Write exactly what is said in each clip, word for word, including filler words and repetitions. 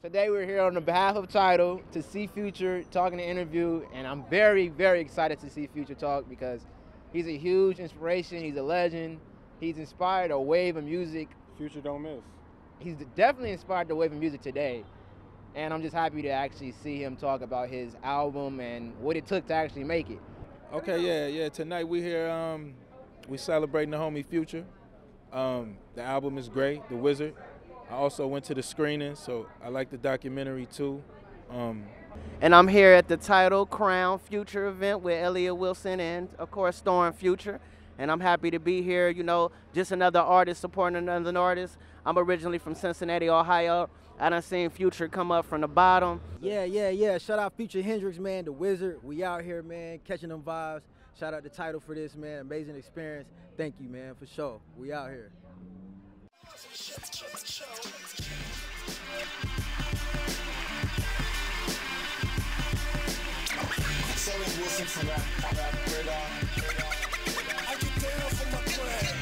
Today we're here on the behalf of Tidal to see Future, talking to interview, and I'm very, very excited to see Future talk because he's a huge inspiration, he's a legend, he's inspired a wave of music. Future don't miss. He's definitely inspired the wave of music today, and I'm just happy to actually see him talk about his album and what it took to actually make it. Okay, yeah, yeah, tonight we here, um, we celebrating the homie Future. Um, the album is great, The Wizard. I also went to the screening, so I like the documentary too. Um, and I'm here at the Tidal Crown Future event with Elliott Wilson and, of course, Storm Future. And I'm happy to be here, you know, just another artist supporting another artist. I'm originally from Cincinnati, Ohio. I done seen Future come up from the bottom. Yeah, yeah, yeah. Shout out Future Hendrix, man, The Wizard. We out here, man, catching them vibes. Shout out to Tidal for this, man. Amazing experience. Thank you, man, for sure. We out here. Wilson from rap, rap, radar. I get down for my clan.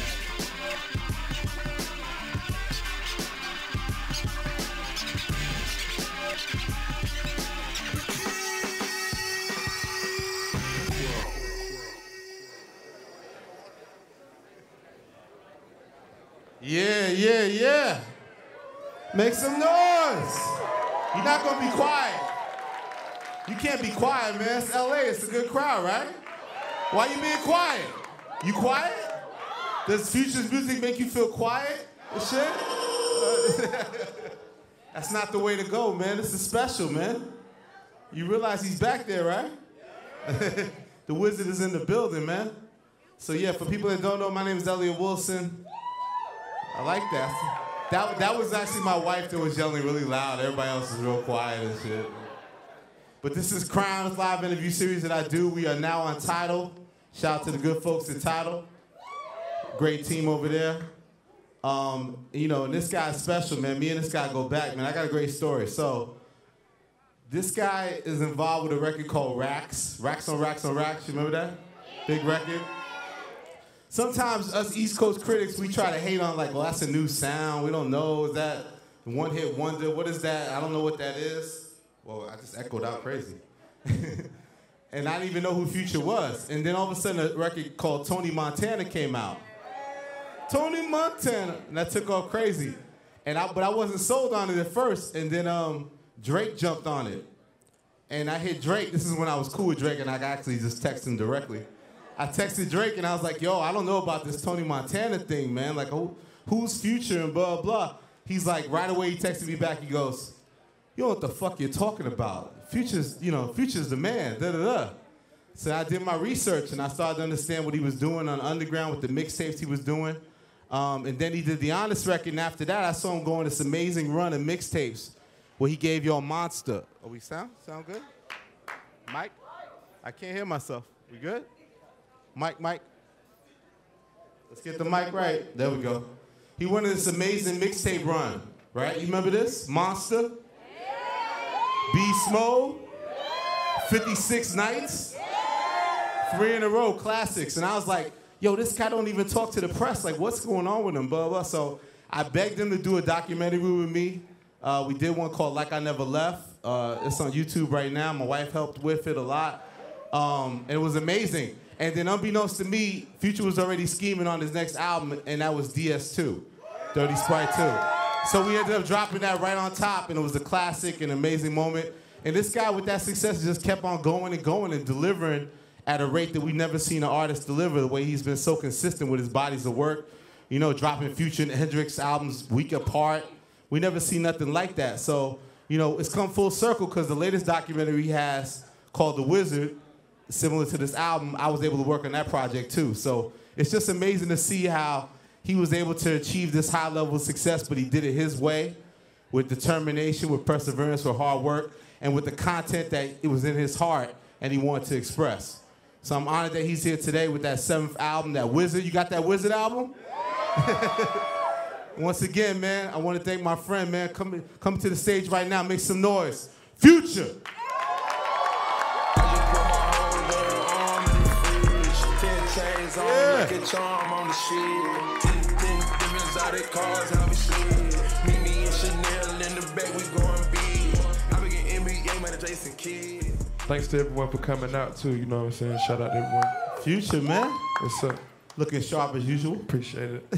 Yeah, yeah, yeah. Make some noise. You're not gonna be quiet. You can't be quiet, man. It's L A. It's a good crowd, right? Why you being quiet? You quiet? Does Future's music make you feel quiet and shit? Uh, that's not the way to go, man. This is special, man. You realize he's back there, right? The Wizard is in the building, man. So yeah, for people that don't know, my name is Elliott Wilson. I like that. That, that was actually my wife that was yelling really loud. Everybody else is real quiet and shit. But this is Crown's live interview series that I do. We are now on Tidal. Shout out to the good folks at Tidal. Great team over there. Um, you know, and this guy's special, man. Me and this guy go back, man. I got a great story. So, this guy is involved with a record called Racks. Racks on Racks on Racks. You remember that? Big record. Sometimes us East Coast critics, we try to hate on like, well, that's a new sound. We don't know. Is that one hit wonder? What is that? I don't know what that is. Well, I just echoed out crazy. And I didn't even know who Future was. And then all of a sudden a record called Tony Montana came out. Tony Montana. And that took off crazy. And I, but I wasn't sold on it at first. And then um, Drake jumped on it. And I hit Drake. This is when I was cool with Drake and I actually just texted him directly. I texted Drake and I was like, yo, I don't know about this Tony Montana thing, man. Like, who, who's Future and blah, blah. He's like, right away he texted me back. He goes, you know what the fuck you're talking about. Future's, you know, Future's the man, da da da. So I did my research and I started to understand what he was doing on Underground with the mixtapes he was doing. Um, and then he did the Honest record, and after that I saw him go on this amazing run of mixtapes where he gave y'all Monster. Oh, we sound? Sound good? Mike? I can't hear myself. We good? Mike, Mike. Let's get the mic right. There we go. He went on this amazing mixtape run, right? You remember this? Monster? Beast Mode, fifty-six Nights, three in a row, classics. And I was like, yo, this guy don't even talk to the press. Like, what's going on with him, blah, blah. So I begged him to do a documentary with me. Uh, we did one called Like I Never Left. Uh, it's on YouTube right now. My wife helped with it a lot. Um, and it was amazing. And then unbeknownst to me, Future was already scheming on his next album, and that was D S two, Dirty Sprite two. So we ended up dropping that right on top, and it was a classic and amazing moment. And this guy with that success just kept on going and going and delivering at a rate that we've never seen an artist deliver, the way he's been so consistent with his bodies of work. You know, dropping Future and Hendrix albums week apart. We never seen nothing like that. So, you know, it's come full circle because the latest documentary he has called The Wizard, similar to this album, I was able to work on that project too. So it's just amazing to see how he was able to achieve this high level of success, but he did it his way, with determination, with perseverance, with hard work, and with the content that it was in his heart and he wanted to express. So I'm honored that he's here today with that seventh album, that Wizard. You got that Wizard album? Once again, man, I want to thank my friend, man. Come, come to the stage right now, make some noise. Future! Yeah. Like a charm on the shit. Ten, ten, diamonds out of cars, how we slid. Meet me in Chanel in the back, we going thanks to everyone for coming out too, you know what I'm saying? Shout out to everyone. Future, man. What's up? Looking sharp as usual. Appreciate it.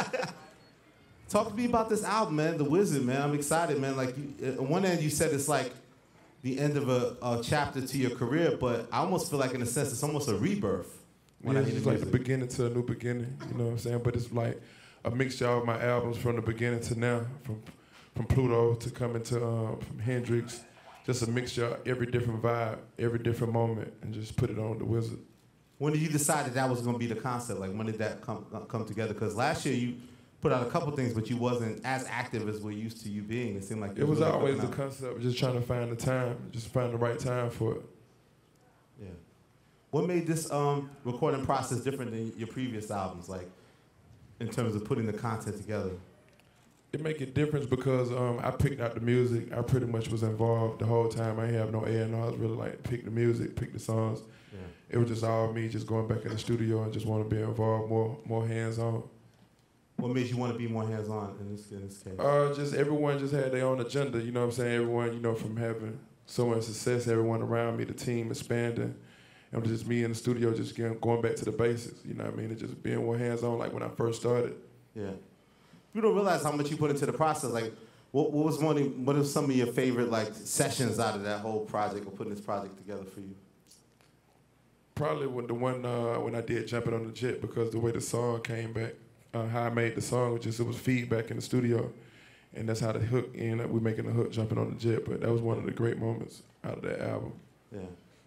Talk to me about this album, man, The Wizard, man. I'm excited, man. Like, you, on one end, you said it's like the end of a, a chapter to your career, but I almost feel like, in a sense, it's almost a rebirth. When Yeah, I hear it's the like the music. beginning to a new beginning, you know what I'm saying? But it's like a mixture of my albums from the beginning to now, from from Pluto to coming to um, from Hendrix, just a mixture of every different vibe, every different moment, and just put it on The Wizard. When did you decide that that was going to be the concept? Like, when did that come uh, come together? Because last year you put out a couple things, but you wasn't as active as we're used to you being. It seemed like It was really always coming the out. concept, just trying to find the time, just find the right time for it. Yeah. What made this um, recording process different than your previous albums, like, in terms of putting the content together? It make a difference because um, I picked out the music. I pretty much was involved the whole time. I ain't have no A and R. I was really like pick the music, pick the songs. Yeah. It was just all me, just going back in the studio and just want to be involved, more, more hands-on. What made you want to be more hands-on in this, in this case? Uh, just everyone just had their own agenda. You know what I'm saying? Everyone, you know, from having so much success, everyone around me, the team expanding, and just me in the studio, just getting, going back to the basics. You know what I mean? And just being more hands-on, like when I first started. Yeah. You don't realize how much you put into the process. Like, what, what was one? Of, what are some of your favorite like sessions out of that whole project, or putting this project together for you? Probably when the one uh, when I did Jumping on the Jet, because the way the song came back, uh, how I made the song was just, it was feedback in the studio, and that's how the hook ended up. We're making the hook Jumping on the Jet, but that was one of the great moments out of that album. Yeah.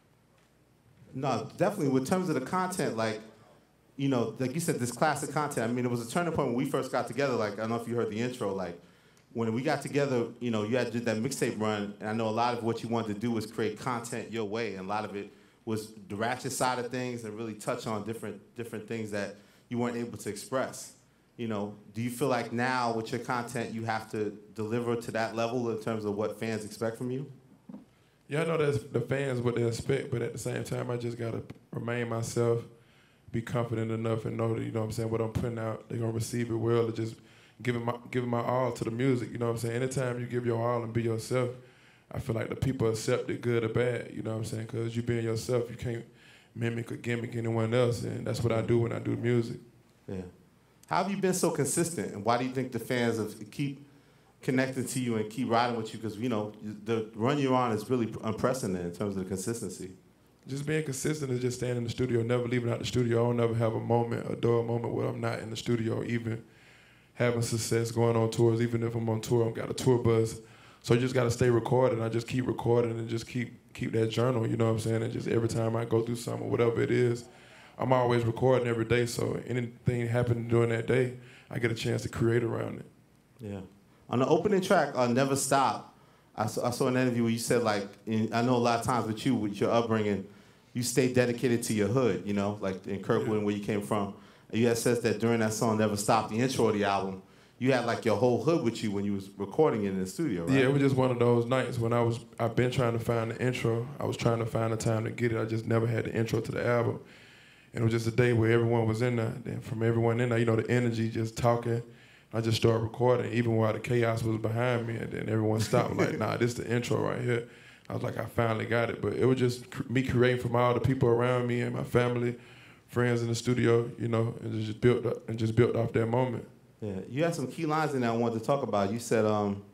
No, definitely. In terms of the content, like, you know, like you said, this classic content. I mean, it was a turning point when we first got together. Like, I don't know if you heard the intro. Like, when we got together, you know, you had did that mixtape run, and I know a lot of what you wanted to do was create content your way, and a lot of it was the ratchet side of things and really touch on different different things that you weren't able to express. You know, do you feel like now with your content you have to deliver to that level in terms of what fans expect from you? Yeah, I know that's the fans what they expect, but at the same time, I just gotta remain myself, be confident enough, and know that, you know what I'm saying, what I'm putting out, they're gonna receive it well, and just giving my giving my all to the music. You know what I'm saying? Anytime you give your all and be yourself, I feel like the people accept it, good or bad. You know what I'm saying? Because you being yourself, you can't mimic or gimmick anyone else, and that's what I do when I do music. Yeah. How have you been so consistent, and why do you think the fans have keep connecting to you and keep riding with you? Because, you know, the run you're on is really unprecedented in terms of the consistency. Just being consistent is just staying in the studio, never leaving out the studio. I don't never have a moment, a dull moment where I'm not in the studio, even having success, going on tours. Even if I'm on tour, I've got a tour bus. So you just got to stay recording. I just keep recording and just keep keep that journal, you know what I'm saying? And just every time I go through something, whatever it is, I'm always recording every day. So anything happening during that day, I get a chance to create around it. Yeah. On the opening track, uh, Never Stop, I saw, I saw an interview where you said, like, in, I know a lot of times with you, with your upbringing, you stay dedicated to your hood, you know, like in Kirkwood, yeah, where you came from. And you had said that during that song, Never Stop, the intro of the album, you had like your whole hood with you when you was recording it in the studio, right? Yeah, it was just one of those nights when I was, I've been trying to find the intro. I was trying to find the time to get it. I just never had the intro to the album. And it was just a day where everyone was in there. Then from everyone in there, you know, the energy, just talking. I just started recording, even while the chaos was behind me. And then everyone stopped, like, nah, this is the intro right here. I was like, I finally got it. But it was just cr me creating from all the people around me and my family, friends in the studio, you know, and just built up, and just built off that moment. Yeah, you had some key lines in there I wanted to talk about. You said, um,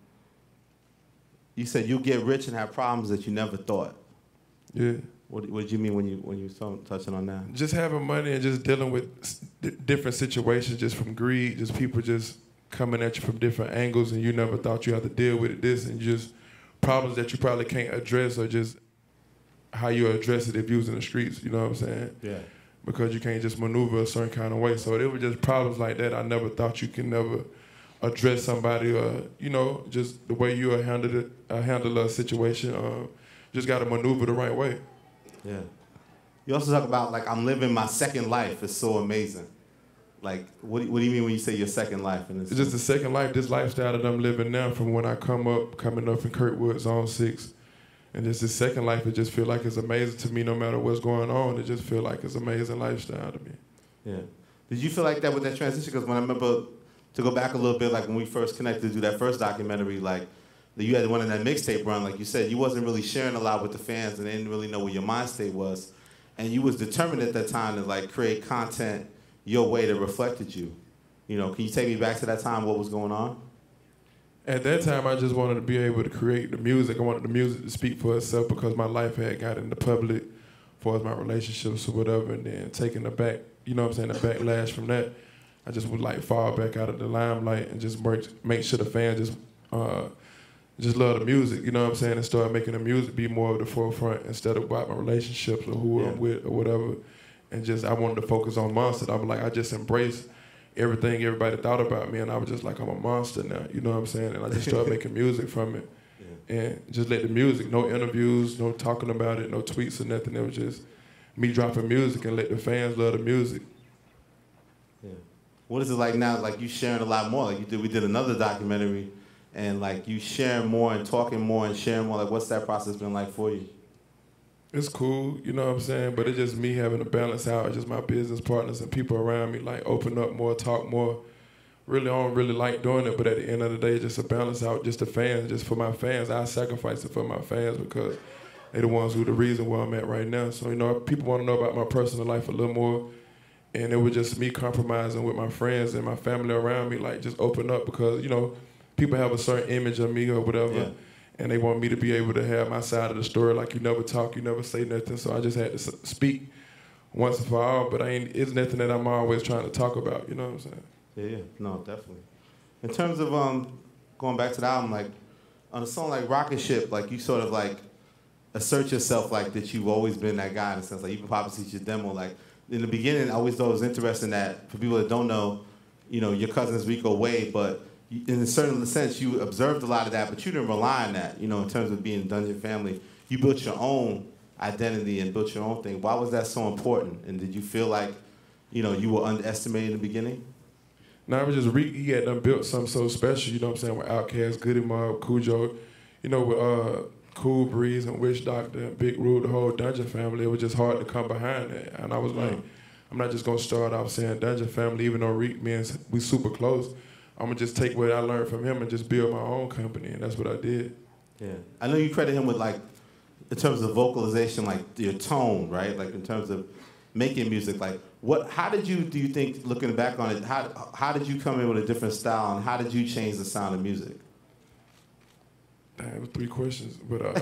you said you'll get rich and have problems that you never thought. Yeah. What, what did you mean when you when you were touching on that? Just having money and just dealing with different situations, just from greed, just people just coming at you from different angles, and you never thought you had to deal with it. This and just problems that you probably can't address, or just how you address it if you was in the streets. You know what I'm saying? Yeah. Because you can't just maneuver a certain kind of way. So it was just problems like that. I never thought you can never address somebody, or you know, just the way you handle it, uh, handle a situation. Uh, just got to maneuver the right way. Yeah. You also talk about, like, I'm living my second life. It's so amazing. Like, what do, what do you mean when you say your second life? In this it's just the second life, this lifestyle that I'm living now, from when I come up, coming up in Kirkwood, Zone six. And just this second life, it just feel like it's amazing to me no matter what's going on. It just feel like it's an amazing lifestyle to me. Yeah. Did you feel like that with that transition? Because when I remember, to go back a little bit, like when we first connected to do that first documentary, like, you had one in that mixtape run, like you said, you wasn't really sharing a lot with the fans and they didn't really know where your mind state was. And you was determined at that time to like create content your way that reflected you. You know, can you take me back to that time, what was going on? At that time, I just wanted to be able to create the music. I wanted the music to speak for itself because my life had got in the public as far as my relationships or whatever, and then taking the back, you know what I'm saying, the backlash from that, I just would like fall back out of the limelight and just make, make sure the fans just uh, just love the music, you know what I'm saying, and start making the music be more of the forefront instead of about my relationships or who yeah. I'm with or whatever. And just, I wanted to focus on Monster. I was like, I just embraced everything everybody thought about me, and I was just like, I'm a monster now, you know what I'm saying? And I just started making music from it. Yeah. And just let the music, no interviews, no talking about it, no tweets or nothing. It was just me dropping music and let the fans love the music. Yeah. What is it like now? Like you sharing a lot more. Like you did, we did another documentary, and like you sharing more and talking more and sharing more. Like what's that process been like for you? It's cool, you know what I'm saying? But it's just me having to balance out. It's just my business partners and people around me, like open up more, talk more. Really, I don't really like doing it, but at the end of the day, it's just to balance out just the fans, just for my fans. I sacrifice it for my fans because they're the ones who are the reason where I'm at right now. So, you know, people want to know about my personal life a little more. And it was just me compromising with my friends and my family around me, like just open up because, you know, people have a certain image of me or whatever. Yeah. And they want me to be able to have my side of the story, like you never talk, you never say nothing. So I just had to speak once and for all, but I ain't, it's nothing that I'm always trying to talk about, you know what I'm saying? Yeah, yeah, no, definitely. In terms of um, going back to the album, like on a song like Rocket Ship, like you sort of like assert yourself like that you've always been that guy in a sense, like even Papa sees your demo, like in the beginning, I always thought it was interesting that for people that don't know, you know, your cousin is Rico Wade, but in a certain sense, you observed a lot of that, but you didn't rely on that, you know, in terms of being Dungeon Family. You built your own identity and built your own thing. Why was that so important? And did you feel like, you know, you were underestimated in the beginning? No, I was just, re he had done built something so special, you know what I'm saying, with Outkast, Goody Mob, Cujo, you know, with uh, Cool Breeze and Witch Doctor and Big Rude, the whole Dungeon Family. It was just hard to come behind that. And I was like, I'm not just gonna start off saying Dungeon Family, even though Reek, me and we super close. I'm gonna just take what I learned from him and just build my own company, and that's what I did. Yeah, I know you credit him with like, in terms of vocalization, like your tone, right? Like in terms of making music, like what? How did you, do you think, looking back on it, how how did you come in with a different style, and how did you change the sound of music? Damn, it was three questions, but uh,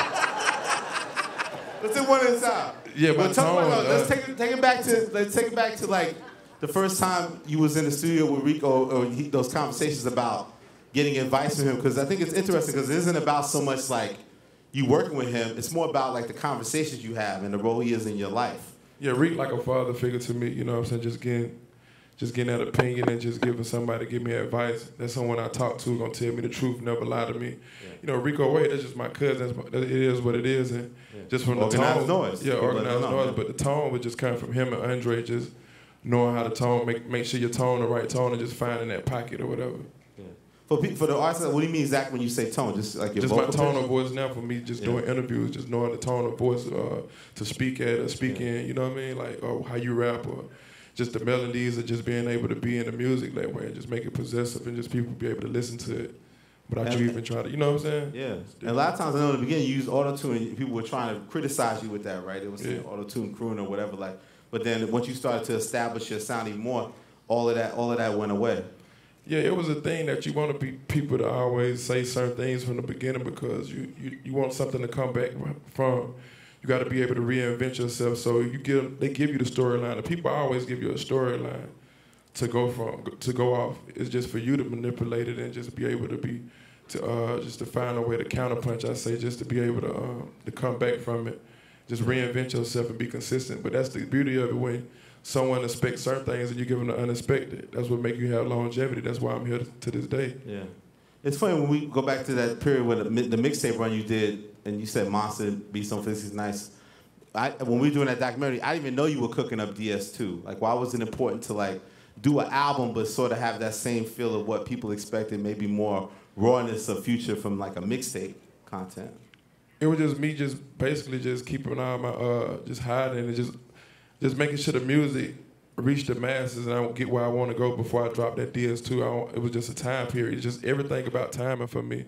let's do one at a time. Yeah, but well, tone, about, uh, let's take it, take it back to let's take it back to like. The first time you was in the studio with Rico, or he, those conversations about getting advice from him, because I think it's interesting because it isn't about so much like you working with him, it's more about like the conversations you have and the role he is in your life. Yeah, Rick like a father figure to me, you know what I'm saying, just getting, just getting that opinion and just giving somebody to give me advice. That's someone I talk to, gonna tell me the truth, never lie to me. Yeah. You know, Rico Wade, that's just my cousin, that's my, it is what it is, and yeah. just from the organized tone. Noise. Yeah, organized noise, but the tone would just come from him and Andre, just knowing how to tone, make make sure you tone the right tone and just finding that pocket or whatever. Yeah. For pe for the artists, what do you mean exactly when you say tone? Just like your just vocal my tone pitch? of voice now for me, just yeah. doing interviews, just knowing the tone of voice uh, to speak at or speak yeah. in, you know what I mean? Like, or how you rap or just the melodies or just being able to be in the music that way and just make it possessive and just people be able to listen to it without and, you even try to, you know what I'm saying? Yeah. And a lot of times I know in the beginning you used auto-tune and people were trying to criticize you with that, right? They were saying yeah. auto-tune croon or whatever, like. But then once you started to establish your sound even more, all of that, all of that went away. Yeah, it was a thing that you want to be people to always say certain things from the beginning because you, you, you want something to come back from. You got to be able to reinvent yourself. So you give they give you the storyline. The people always give you a storyline to go from to go off. It's just for you to manipulate it and just be able to be to uh, just to find a way to counterpunch. I say just to be able to um, to come back from it. Just reinvent yourself and be consistent. But that's the beauty of it when someone expects certain things and you give them the unexpected. That's what makes you have longevity. That's why I'm here to, to this day. Yeah. It's funny when we go back to that period where the, the mixtape run you did and you said Monster Beats on Physics is nice. I, when we were doing that documentary, I didn't even know you were cooking up D S two. Like, why was it important to like do an album but sort of have that same feel of what people expected, maybe more rawness of Future from like a mixtape content? It was just me just basically just keeping all my, uh, just hiding and just just making sure the music reached the masses and I don't get where I want to go before I drop that D S two. I don't, it was just a time period. Just everything about timing for me.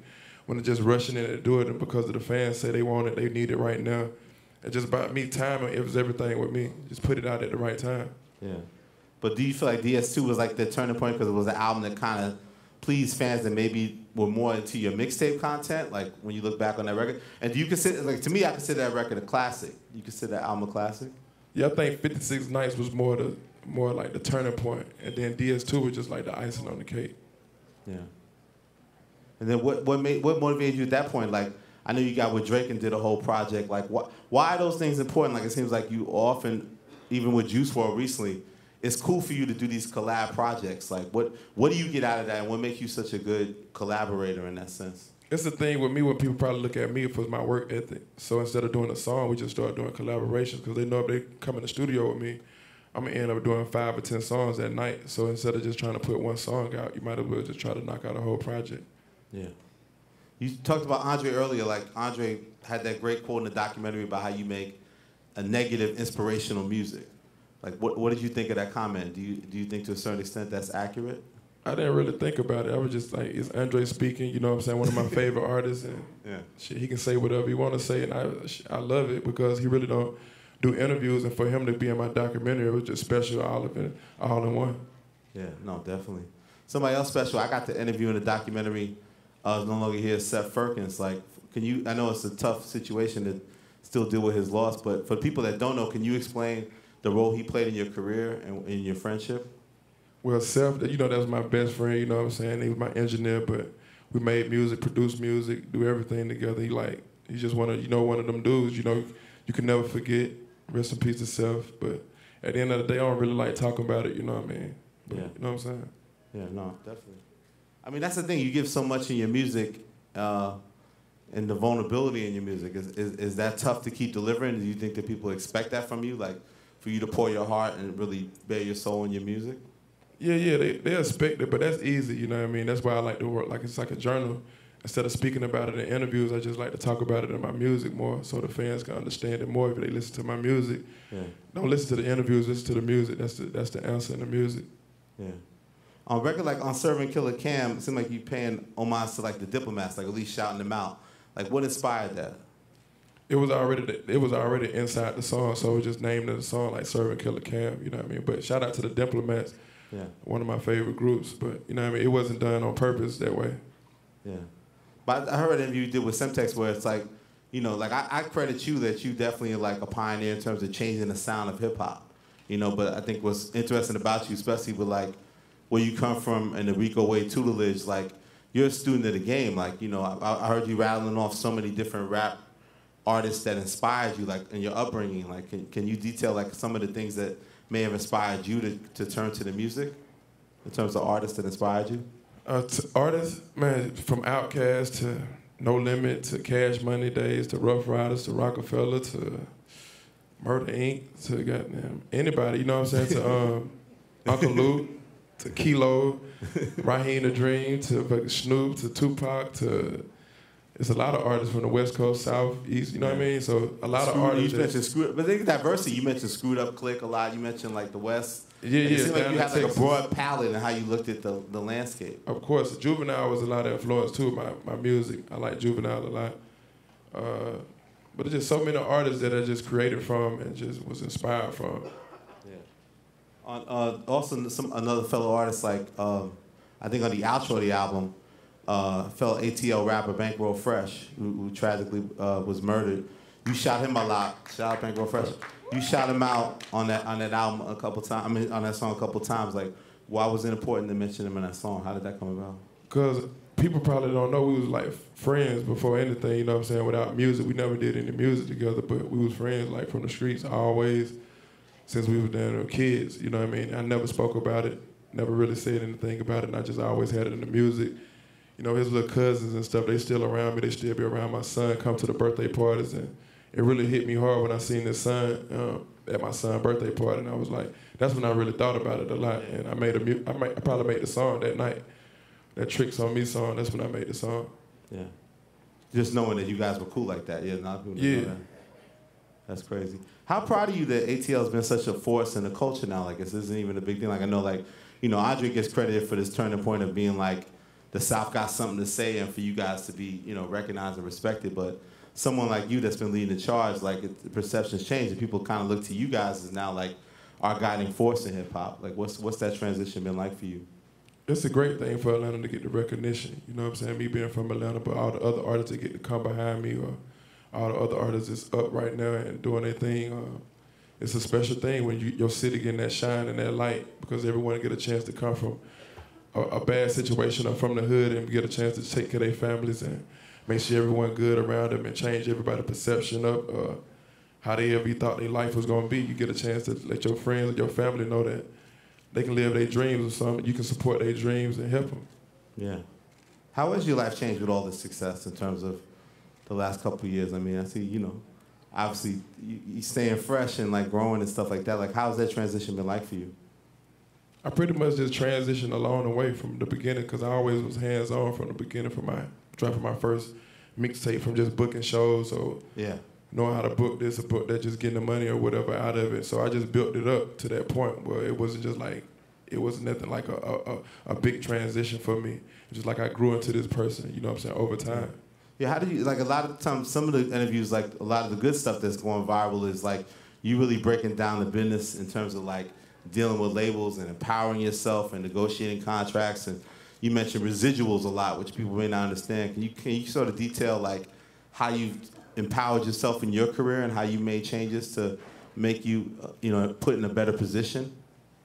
when they're just rushing in to do it, and because of the fans say they want it, they need it right now. It's just about me timing. It was everything with me. Just put it out at the right time. Yeah. But do you feel like D S two was like the turning point because it was an album that kind of pleased fans that maybe were more into your mixtape content, like when you look back on that record? And do you consider, like to me, I consider that record a classic. You consider that album a classic? Yeah, I think fifty-six Nights was more the more like the turning point, and then D S two was just like the icing on the cake. Yeah. And then what what made what motivated you at that point? Like I know you got with Drake and did a whole project. Like what why are those things important? Like it seems like you often, even with Juice world recently, it's cool for you to do these collab projects. Like what what do you get out of that, and what makes you such a good collaborator in that sense? It's the thing with me when people probably look at me for my work ethic. So instead of doing a song, we just start doing collaborations because they know if they come in the studio with me, I'm gonna end up doing five or ten songs that night. So instead of just trying to put one song out, you might as well just try to knock out a whole project. Yeah. You talked about Andre earlier. Like Andre had that great quote in the documentary about how you make a negative inspirational music. Like what what did you think of that comment? Do you do you think to a certain extent that's accurate? I didn't really think about it. I was just like, it's Andre speaking, you know what I'm saying, one of my favorite artists, and yeah. shit, he can say whatever he want to say, and I I love it because he really don't do interviews, and for him to be in my documentary, it was just special, all of it, all in one. Yeah, no, definitely. Somebody else special, I got to interview in the documentary, uh, no longer here, Seth Firkins. Like, can you, I know it's a tough situation to still deal with his loss, but for people that don't know, can you explain the role he played in your career and in your friendship? Well, Seth, you know, that was my best friend, you know what I'm saying? He was my engineer, but we made music, produced music, do everything together. He like, he's just one of, you know, one of them dudes, you know, you can never forget. Rest in peace to Seth. But at the end of the day, I don't really like talking about it, you know what I mean? But, yeah. You know what I'm saying? Yeah, no, definitely. I mean, that's the thing. You give so much in your music, uh, and the vulnerability in your music. Is, is, is that tough to keep delivering? Do you think that people expect that from you? Like, for you to pour your heart and really bare your soul in your music? Yeah, yeah, they, they expect it, but that's easy, you know what I mean? That's why I like to work, like it's like a journal. Instead of speaking about it in interviews, I just like to talk about it in my music more so the fans can understand it more if they listen to my music. Yeah. Don't listen to the interviews, listen to the music. That's the, that's the answer in the music. Yeah. On record, like on Serving Killer Cam, it seemed like you paying homage to like the Diplomats, like at least shouting them out. Like what inspired that? It was already it was already inside the song, so it was just named the song like Serving Killer Cam, you know what I mean? But shout out to the Diplomats. Yeah. One of my favorite groups, but you know what I mean? It wasn't done on purpose that way. Yeah. But I heard an interview you did with Semtex where it's like, you know, like I, I credit you that you definitely are like a pioneer in terms of changing the sound of hip hop. You know, but I think what's interesting about you, especially with like where you come from and the Rico Way tutelage, like you're a student of the game. Like, you know, I, I heard you rattling off so many different rap artists that inspired you, like in your upbringing. Like, can, can you detail like some of the things that may have inspired you to, to turn to the music in terms of artists that inspired you? Uh, to artists, man, from Outkast to No Limit to Cash Money Days to Rough Riders to Rockefeller to Murder Incorporated to goddamn anybody, you know what I'm saying? To um, Uncle Luke to Kilo, Raheem the Dream to Snoop to Tupac to. It's a lot of artists from the West Coast, South, East, you know what I mean? So a lot Screwed, of artists. You mentioned Screwed, but think diversity. You mentioned Screwed Up Click a lot. You mentioned like the West. Yeah, like, yeah. It seemed like you had like Texas. a broad palette in how you looked at the, the landscape. Of course, Juvenile was a lot of influence too, my, my music. I like Juvenile a lot. Uh, but there's just so many artists that I just created from and just was inspired from. Yeah. On, uh, also, some another fellow artist, like, um, I think on the outro of the album, Uh, fellow A T L rapper Bankroll Fresh, who, who tragically uh, was murdered. You shot him a lot. Shout out Bankroll Fresh. You shot him out on that on that album a couple times. I mean, on that song a couple times. Like, why was it important to mention him in that song? How did that come about? Because people probably don't know we was like friends before anything. You know what I'm saying? Without music, we never did any music together, but we was friends like from the streets always since we were damn kids. You know what I mean? I never spoke about it. Never really said anything about it. And I just always had it in the music. You know, his little cousins and stuff, they still around me. They still be around my son, come to the birthday parties. And it really hit me hard when I seen this son um, at my son's birthday party. And I was like, that's when I really thought about it a lot. And I made a, mu- I, made, I probably made the song that night. That Tricks on Me song, that's when I made the song. Yeah. Just knowing that you guys were cool like that. Yeah, not people yeah. know that. That's crazy. How proud are you that A T L has been such a force in the culture now? Like, this isn't even a big thing. Like, I know, like, you know, Andre gets credited for this turning point of being like, the South got something to say and for you guys to be, you know, recognized and respected. But someone like you that's been leading the charge, like it, the perceptions change and people kind of look to you guys as now like our guiding force in hip hop. Like what's what's that transition been like for you? It's a great thing for Atlanta to get the recognition. You know what I'm saying? Me being from Atlanta, but all the other artists that get to come behind me, or all the other artists that's up right now and doing their thing. Uh, it's a special thing when you, your city getting that shine and that light, because everyone get a chance to come from a, a bad situation or from the hood and get a chance to take care of their families and make sure everyone good around them and change everybody's perception of uh, how they ever thought their life was gonna be. You get a chance to let your friends and your family know that they can live their dreams or something. You can support their dreams and help them. Yeah. How has your life changed with all this success in terms of the last couple of years? I mean, I see, you know, obviously you, you staying fresh and like growing and stuff like that. Like, how's that transition been like for you? I pretty much just transitioned along the way from the beginning, because I always was hands-on from the beginning, from my dropping my first mixtape, from just booking shows, so yeah, knowing how to book this or book that, just getting the money or whatever out of it. So I just built it up to that point where it wasn't just like, it wasn't nothing like a, a, a big transition for me. It's just like I grew into this person, you know what I'm saying, over time. Yeah, how do you, like a lot of times, some of the interviews, like a lot of the good stuff that's going viral is like you really breaking down the business in terms of like dealing with labels and empowering yourself and negotiating contracts. And you mentioned residuals a lot, which people may not understand. Can you, can you sort of detail like how you've empowered yourself in your career and how you made changes to make you, uh, you know, put in a better position?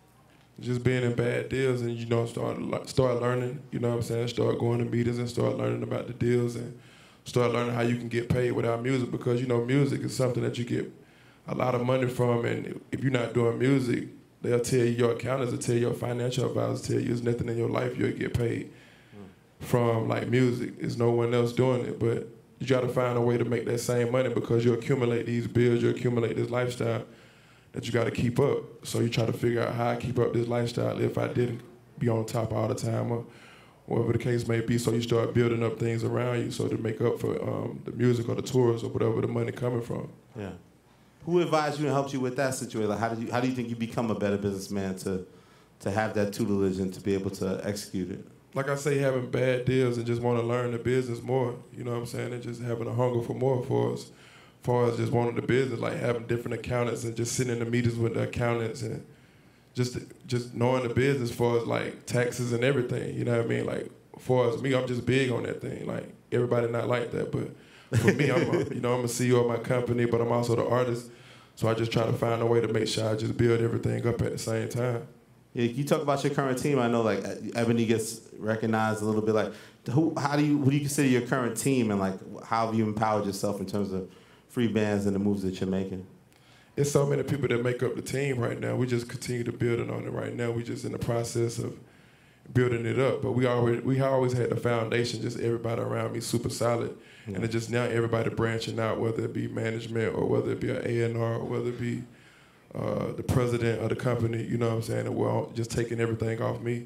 Just being in bad deals and, you know, start start learning, you know what I'm saying, start going to meetings and start learning about the deals and start learning how you can get paid without music, because, you know, music is something that you get a lot of money from, and if you're not doing music, they'll tell you, your accountants will tell you, your financial advisors tell you, there's nothing in your life you'll get paid mm. from, like, music. There's no one else doing it, but you got to find a way to make that same money, because you accumulate these bills, you accumulate this lifestyle that you got to keep up. So you try to figure out how I keep up this lifestyle if I didn't be on top all the time, or whatever the case may be. So you start building up things around you so to make up for um, the music or the tours or whatever the money coming from. Yeah. Who advised you and helped you with that situation? Like, how did you, how do you think you become a better businessman to, to have that tutelage and to be able to execute it? Like I say, having bad deals and just want to learn the business more, you know what I'm saying, and just having a hunger for more for us. As far as just wanting the business, like having different accountants and just sitting in the meetings with the accountants and just just knowing the business as far as like taxes and everything, you know what I mean? Like, as far as me, I'm just big on that thing. Like, everybody not like that, but for me, I'm a, you know, I'm a C E O of my company, but I'm also the artist, so I just try to find a way to make sure I just build everything up at the same time. Yeah, you talk about your current team. I know, like, Ebony gets recognized a little bit. Like, who, how do you, who do you consider your current team, and like, how have you empowered yourself in terms of free bands and the moves that you're making? It's so many people that make up the team right now. We just continue to build it on it right now. We just in the process of building it up. But we already we always had the foundation, just everybody around me super solid. Yeah. And it's just now everybody branching out, whether it be management or whether it be an A and R or whether it be uh, the president of the company, you know what I'm saying? And we're all just taking everything off me.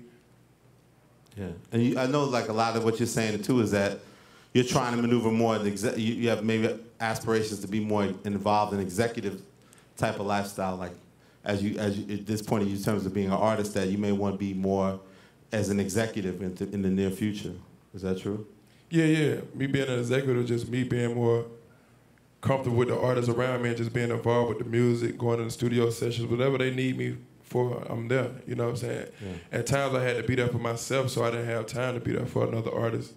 Yeah, and you, I know like a lot of what you're saying too is that you're trying to maneuver more. In the you, you have maybe aspirations to be more involved in executive type of lifestyle. Like, as you as you, at this point in terms of being an artist, that you may want to be more as an executive in, in the near future. Is that true? Yeah, yeah. Me being an executive, just me being more comfortable with the artists around me and just being involved with the music, going to the studio sessions, whatever they need me for, I'm there. You know what I'm saying? Yeah. At times I had to be there for myself, so I didn't have time to be there for another artist.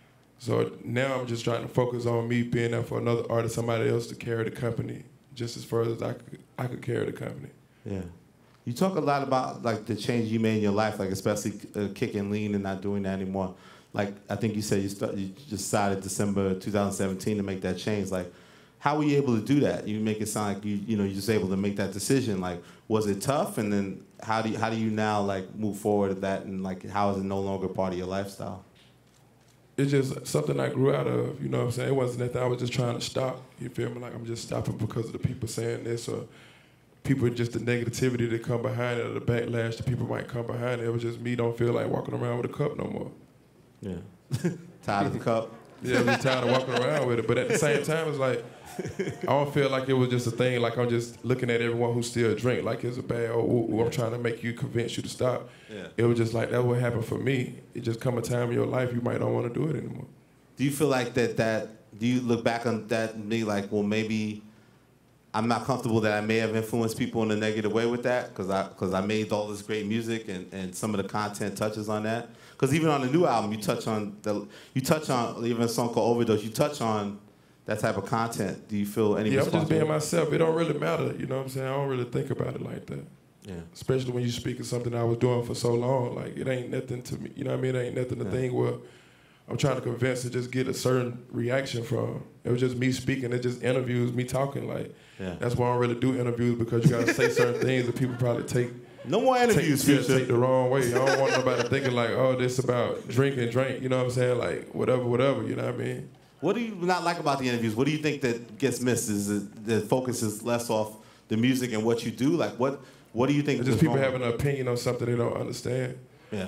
So now I'm just trying to focus on me being there for another artist, somebody else to carry the company, just as far as I could, I could carry the company. Yeah. You talk a lot about like the change you made in your life, like especially uh, kicking lean and not doing that anymore. Like, I think you said you, start, you decided December two thousand seventeen to make that change. Like, how were you able to do that? You make it sound like you, you know, you're just able to make that decision. Like, was it tough? And then how do you, how do you now like move forward with that? And like, how is it no longer part of your lifestyle? It's just something I grew out of, you know what I'm saying? It wasn't anything I was just trying to stop, you feel me? Like, I'm just stopping because of the people saying this, or people, just the negativity that come behind it, or the backlash that people might come behind it. It was just me don't feel like walking around with a cup no more. Yeah. Tired of the cup? Yeah, I'm just tired of walking around with it. But at the same time, it's like, I don't feel like it was just a thing, like I'm just looking at everyone who still drink like it's a bad, oh, ooh, ooh, I'm trying to make you, convince you to stop. Yeah. It was just like, that's what happened for me. It just come a time in your life you might not want to do it anymore. Do you feel like that, that, do you look back on that and be like, well, maybe I'm not comfortable that I may have influenced people in a negative way with that because I, cause I made all this great music and, and some of the content touches on that? Because even on the new album, you touch on, the, you touch on, even a song called Overdose, you touch on that type of content. Do you feel any Yeah, I'm just being responsibility? myself. It don't really matter, you know what I'm saying? I don't really think about it like that. Yeah. Especially when you speak of something I was doing for so long. Like, it ain't nothing to me, you know what I mean? It ain't nothing to Yeah. think where I'm trying to convince to just get a certain reaction from. It was just me speaking. It just interviews, me talking. Like, Yeah. that's why I don't really do interviews, because you got to say certain things that people probably take No more interviews, take, Future. take the wrong way. I don't want nobody thinking like, oh, this about drink and drink, you know what I'm saying? Like, whatever, whatever, you know what I mean? What do you not like about the interviews? What do you think that gets missed? Is it, the focus is less off the music and what you do? Like, what what do you think? It's just is people wrong? having an opinion on something they don't understand. Yeah.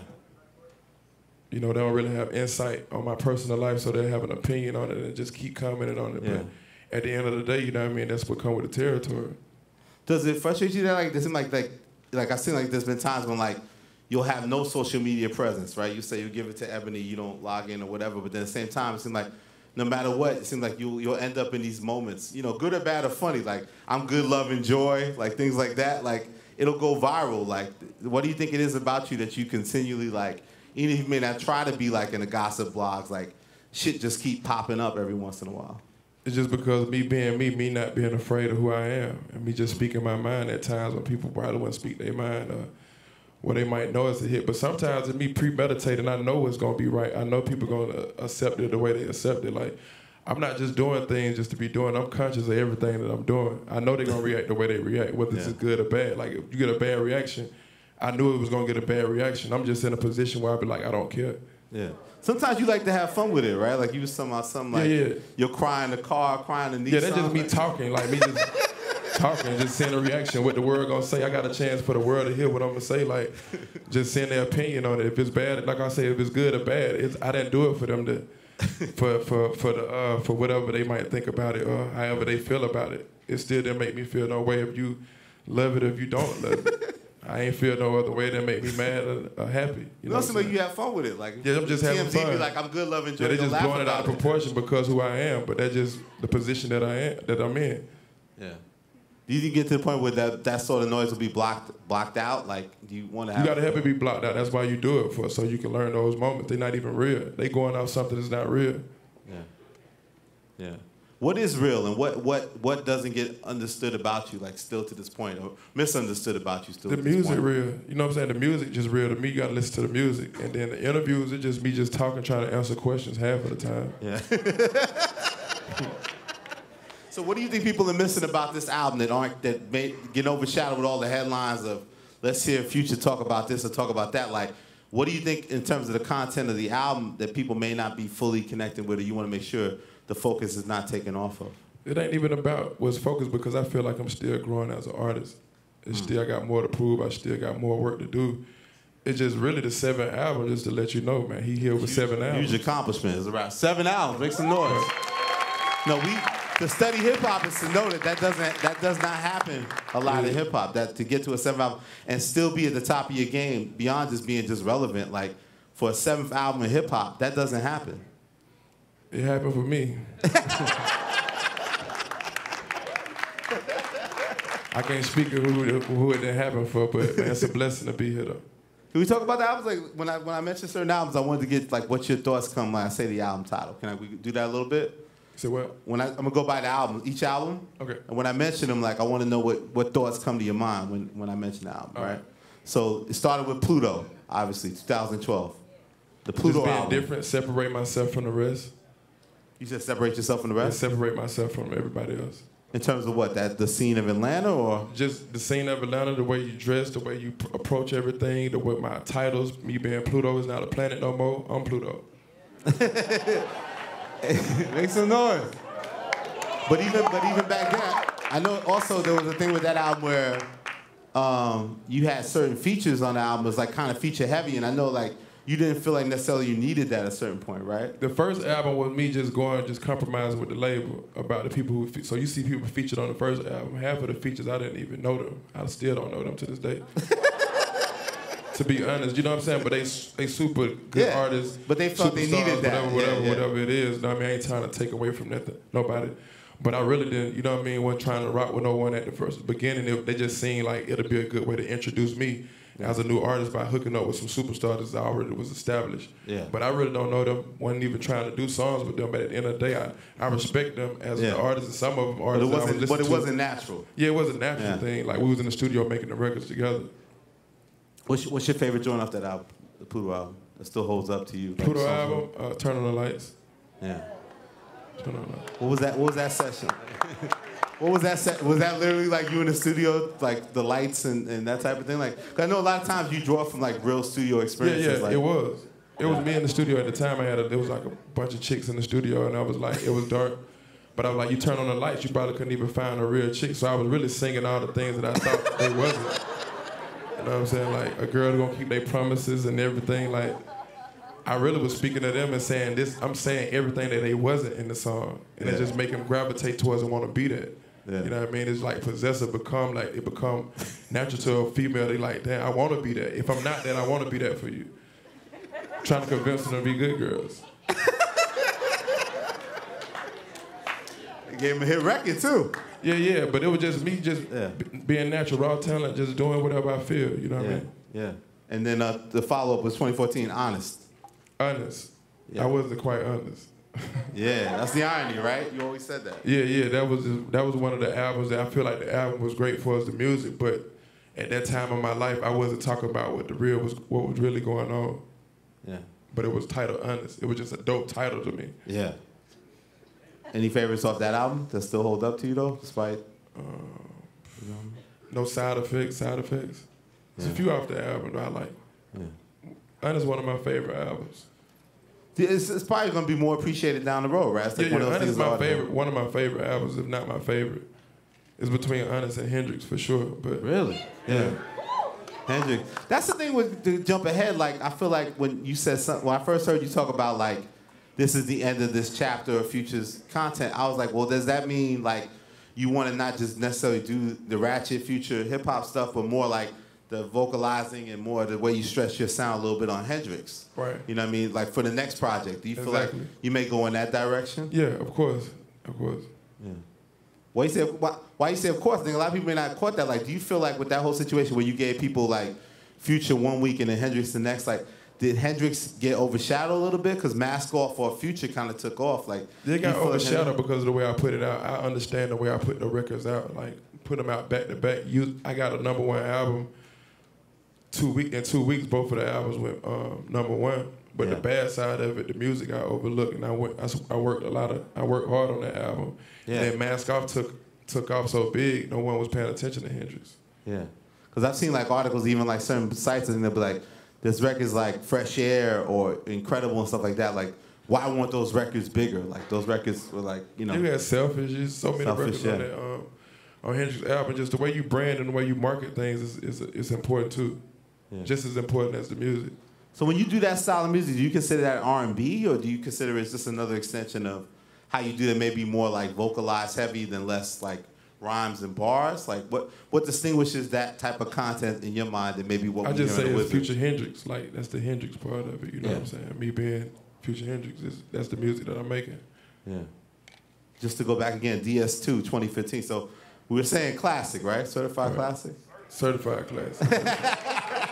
You know, they don't really have insight on my personal life, so they have an opinion on it and just keep commenting on it. Yeah. But at the end of the day, you know what I mean, that's what comes with the territory. Does it frustrate you that like, does it like, like, like I seem like there's been times when like, you'll have no social media presence, right? You say you give it to Ebony, you don't log in or whatever, but then at the same time, it seems like no matter what, it seems like you'll, you'll end up in these moments, you know, good or bad or funny, like I'm good, love, and joy, like things like that, like it'll go viral. Like, what do you think it is about you that you continually like, even if you may not try to be like in the gossip blogs, like shit just keep popping up every once in a while? It's just because me being me, me not being afraid of who I am, and me just speaking my mind at times when people probably wouldn't speak their mind, or what they might know it's a hit. But sometimes it's me premeditating. I know it's gonna be right. I know people gonna accept it the way they accept it. Like, I'm not just doing things just to be doing. I'm conscious of everything that I'm doing. I know they're gonna react the way they react, whether Yeah. it's good or bad. Like, if you get a bad reaction, I knew it was gonna get a bad reaction. I'm just in a position where I'd be like, I don't care. Yeah. Sometimes you like to have fun with it, right? Like you was talking about something like Yeah, yeah. you're crying in the car, crying in the Yeah, that's just me talking, like me just talking, just seeing a reaction, what the world gonna say. I got a chance for the world to hear what I'm gonna say, like just seeing their opinion on it. If it's bad, like I say, if it's good or bad, it's, I didn't do it for them to, for for for the uh, for whatever they might think about it or however they feel about it. It still didn't make me feel no way if you love it or if you don't love it. I ain't feel no other way that make me mad or, or happy. You know, No, seem like you have fun with it. Like yeah, I'm just having T M Z fun. be like, I'm good, love, and joy. Yeah, they Don't just laugh blowing it out of about proportion because who I am, but that's just the position that I am, that I'm in. Yeah. Do you get to the point where that, that sort of noise will be blocked blocked out? Like, do you want to have? You gotta help it be blocked out. That's why you do it for, so you can learn those moments. They're not even real. They going out something that's not real. Yeah. Yeah. What is real and what what what doesn't get understood about you, like still to this point, or misunderstood about you still? The to this music point? real. You know what I'm saying? The music just real to me. You gotta listen to the music, and then the interviews, it's just me just talking, trying to answer questions half of the time. Yeah. So what do you think people are missing about this album that aren't that may get overshadowed with all the headlines of let's hear Future talk about this or talk about that? Like, what do you think in terms of the content of the album that people may not be fully connected with, or you want to make sure the focus is not taken off of? It ain't even about what's focused, because I feel like I'm still growing as an artist. It's Mm. still got more to prove. I still got more work to do. It's just really the seventh album, just to let you know, man. He here with seven albums. Huge accomplishment. It's around seven albums. Make some noise. No, we to study hip hop is to know that that doesn't that does not happen a lot in hip hop. That to get to a seventh album and still be at the top of your game beyond just being just relevant, like for a seventh album in hip hop, that doesn't happen. It happened for me. I can't speak of who, who it didn't happen for, but man, it's a blessing to be here, though. Can we talk about the albums? Like when I when I mentioned certain albums, I wanted to get like what your thoughts come when I say the album title. Can I we do that a little bit? Say what? When I, I'm gonna go by the album, each album. Okay. And when I mention them, like I want to know what, what thoughts come to your mind when, when I mention the album, All right? right. So it started with Pluto, obviously, two thousand twelve. The Pluto Just being album. different, separate myself from the rest. You said separate yourself from the And rest? separate myself from everybody else. In terms of what? That the scene of Atlanta, or? Just the scene of Atlanta, the way you dress, the way you pr- approach everything, the way my titles, me being Pluto is not a planet no more. I'm Pluto. Make some noise. But even but even back then, I know also there was a thing with that album where um, you had certain features on the album. It was like kind of feature heavy, and I know like you didn't feel like necessarily you needed that at a certain point, right? The first album was me just going, just compromising with the label about the people who, fe- so you see people featured on the first album. Half of the features, I didn't even know them. I still don't know them to this day. To be honest, you know what I'm saying? But they they super good Yeah, artists. but they felt they needed superstars, that. Whatever, whatever, Yeah, yeah. whatever it is. You know what I mean? I ain't trying to take away from nothing, nobody. But I really didn't, you know what I mean? Wasn't trying to rock with no one at the first beginning. It, they just seemed like it'll be a good way to introduce me as a new artist by hooking up with some superstars that already was established. Yeah. But I really don't know them. Wasn't even trying to do songs with them. But at the end of the day, I, I respect them as Yeah. an artist, and some of them But artists. it that I wasn't, would but it listen to. wasn't natural. Yeah, it was a natural Yeah. thing. Like we was in the studio making the records together. What's your, what's your favorite joint off that album, the Pluto album, that still holds up to you? Like Pluto songs album, uh, Turn on the Lights. Yeah. Turn on the lights. What was that? What was that session? What was that? Se- was that literally like you in the studio, like the lights and, and that type of thing? Like, 'cause I know a lot of times you draw from like real studio Yeah, experiences. yeah, like, it was. It was me in the studio at the time. I had a, there was like a bunch of chicks in the studio, and I was like, it was dark. But I was like, you turn on the lights, you probably couldn't even find a real chick. So I was really singing all the things that I thought they wasn't. You know what I'm saying? Like a girl gonna keep their promises and everything. Like I really was speaking to them and saying this. I'm saying everything that they wasn't in the song, and Yeah. it just make them gravitate towards and want to be that. Yeah. You know what I mean? It's like possessive become like it become natural to a female. They like, damn, I want to be that. If I'm not that, I want to be that for you. Trying to convince them to be good girls. It gave him a hit record too. Yeah, yeah, but it was just me just Yeah. b- being natural, raw talent, just doing whatever I feel. You know what Yeah, I mean? yeah. And then uh, the follow up was twenty fourteen, Honest. Honest. Yeah. I wasn't quite honest. Yeah, that's the irony, right? You always said that. Yeah, yeah, that was that was one of the albums that I feel like the album was great for us, the music, but at that time of my life, I wasn't talking about what the real was, what was really going on. Yeah. But it was titled Honest. It was just a dope title to me. Yeah. Any favorites off that album that still hold up to you though, despite? No side effects, side effects. There's Yeah. a few off the album that I like. Yeah. Honest is one of my favorite albums. It's, it's probably gonna be more appreciated down the road, right? It's like Yeah, one yeah, of those Honest is things my all the- favorite, one of my favorite albums, if not my favorite. It's between Honest and Hendrix for sure. But Really? yeah. Hendrix. That's the thing with to jump ahead. Like I feel like when you said something, when I first heard you talk about like this is the end of this chapter of Future's content, I was like, well, does that mean like you want to not just necessarily do the ratchet Future hip hop stuff, but more like the vocalizing and more the way you stretch your sound a little bit on Hendrix? Right. You know what I mean? Like for the next project, do you feel Exactly. like you may go in that direction? Yeah, of course, of course. Yeah. Why you say why, why you say of course? I think a lot of people may not caught that. Like, do you feel like with that whole situation where you gave people like Future one week and then Hendrix the next, like, did Hendrix get overshadowed a little bit? Because Mask Off or Future kind of took off. Like, They do got you feel like overshadowed Hendrix- because of the way I put it out. I understand the way I put the records out, like put them out back to back. You, I got a number one album. Two week in two weeks, both of the albums went um, number one. But Yeah. the bad side of it, the music I overlooked, and I went. I, s- I worked a lot of. I worked hard on that album. Yeah. And then Mask Off took took off so big, no one was paying attention to Hendrix. Yeah. Because I've seen like articles, even like certain sites, and they'll be like, this record's like Fresh Air or Incredible and stuff like that. Like, why weren't those records bigger? Like, those records were like, you know. You got Selfish. There's so many Selfish, records on yeah. that um, on Hendrix's album. Just the way you brand and the way you market things is is, is important too. Yeah. Just as important as the music. So when you do that style of music, do you consider that R and B, or do you consider it's just another extension of how you do that, maybe more like vocalized heavy than less like rhymes and bars? Like what what distinguishes that type of content in your mind than maybe what I we just hear say in the it's Wizard? Future Hendrix. Like that's the Hendrix part of it. You know Yeah. what I'm saying? Me being Future Hendrix is that's the music that I'm making. Yeah. Just to go back again, D S two, twenty fifteen. So we were saying classic, right? Certified Right. classic. Certified classic.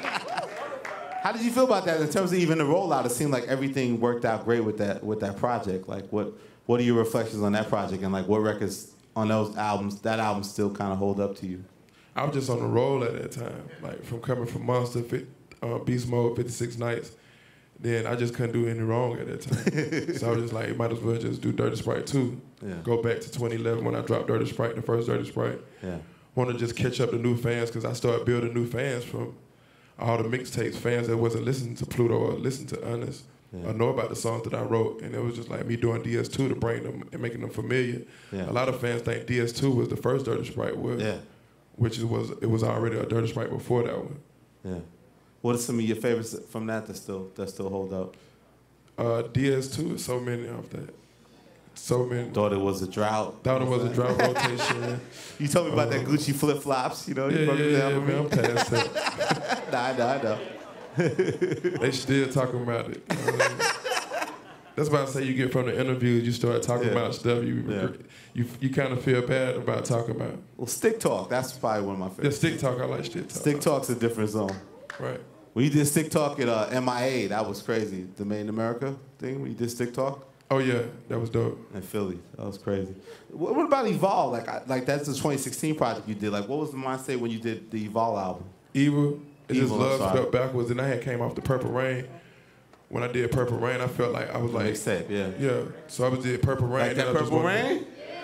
How did you feel about that in terms of even the rollout? It seemed like everything worked out great with that with that project. Like, what what are your reflections on that project, and like what records on those albums that album still kind of hold up to you? I was just on the roll at that time, like from coming from Monster, fit, uh, Beast Mode, fifty-six Nights. Then I just couldn't do any wrong at that time. So I was just like, might as well just do Dirty Sprite two. Yeah. Go back to twenty eleven when I dropped Dirty Sprite, the first Dirty Sprite. Yeah. Want to just catch up to new fans because I started building new fans from all the mixtapes, fans that wasn't listening to Pluto or listening to Honest Yeah. or know about the songs that I wrote. And it was just like me doing D S two to bring them and making them familiar. Yeah. A lot of fans think D S two was the first Dirty Sprite, was, Yeah. which it was it was already a Dirty Sprite before that one. Yeah. What are some of your favorites from that that still that still hold up? Uh, D S two, so many of that. So many. Thought it was a drought. Thought it was a drought rotation. You told me about uh, that Gucci flip flops. You know, yeah, you broke yeah, it down yeah, for man, me. I'm past that. Nah, I know, I know. They still talking about it. You know? That's why I say you get from the interviews, you start talking Yeah. about stuff you Yeah. you you kind of feel bad about talking about. Well, stick talk. That's probably one of my Yeah, favorites. stick talk. I like stick talk. Stick talk's a different zone. Right. When you did stick talk at uh, M I A, that was crazy. The Made in America thing when you did stick talk. Oh yeah, that was dope. In Philly, that was crazy. What, what about Evolve? Like, I, like that's the twenty sixteen project you did. Like, what was the mindset when you did the Evolve album? Evil. It just Evil, I'm love sorry. spelled backwards, and I had came off the Purple Rain. When I did Purple Rain, I felt like I was like, Mixtape, yeah. yeah. So I was did Purple Rain. Like that then I just Purple wanted- Rain?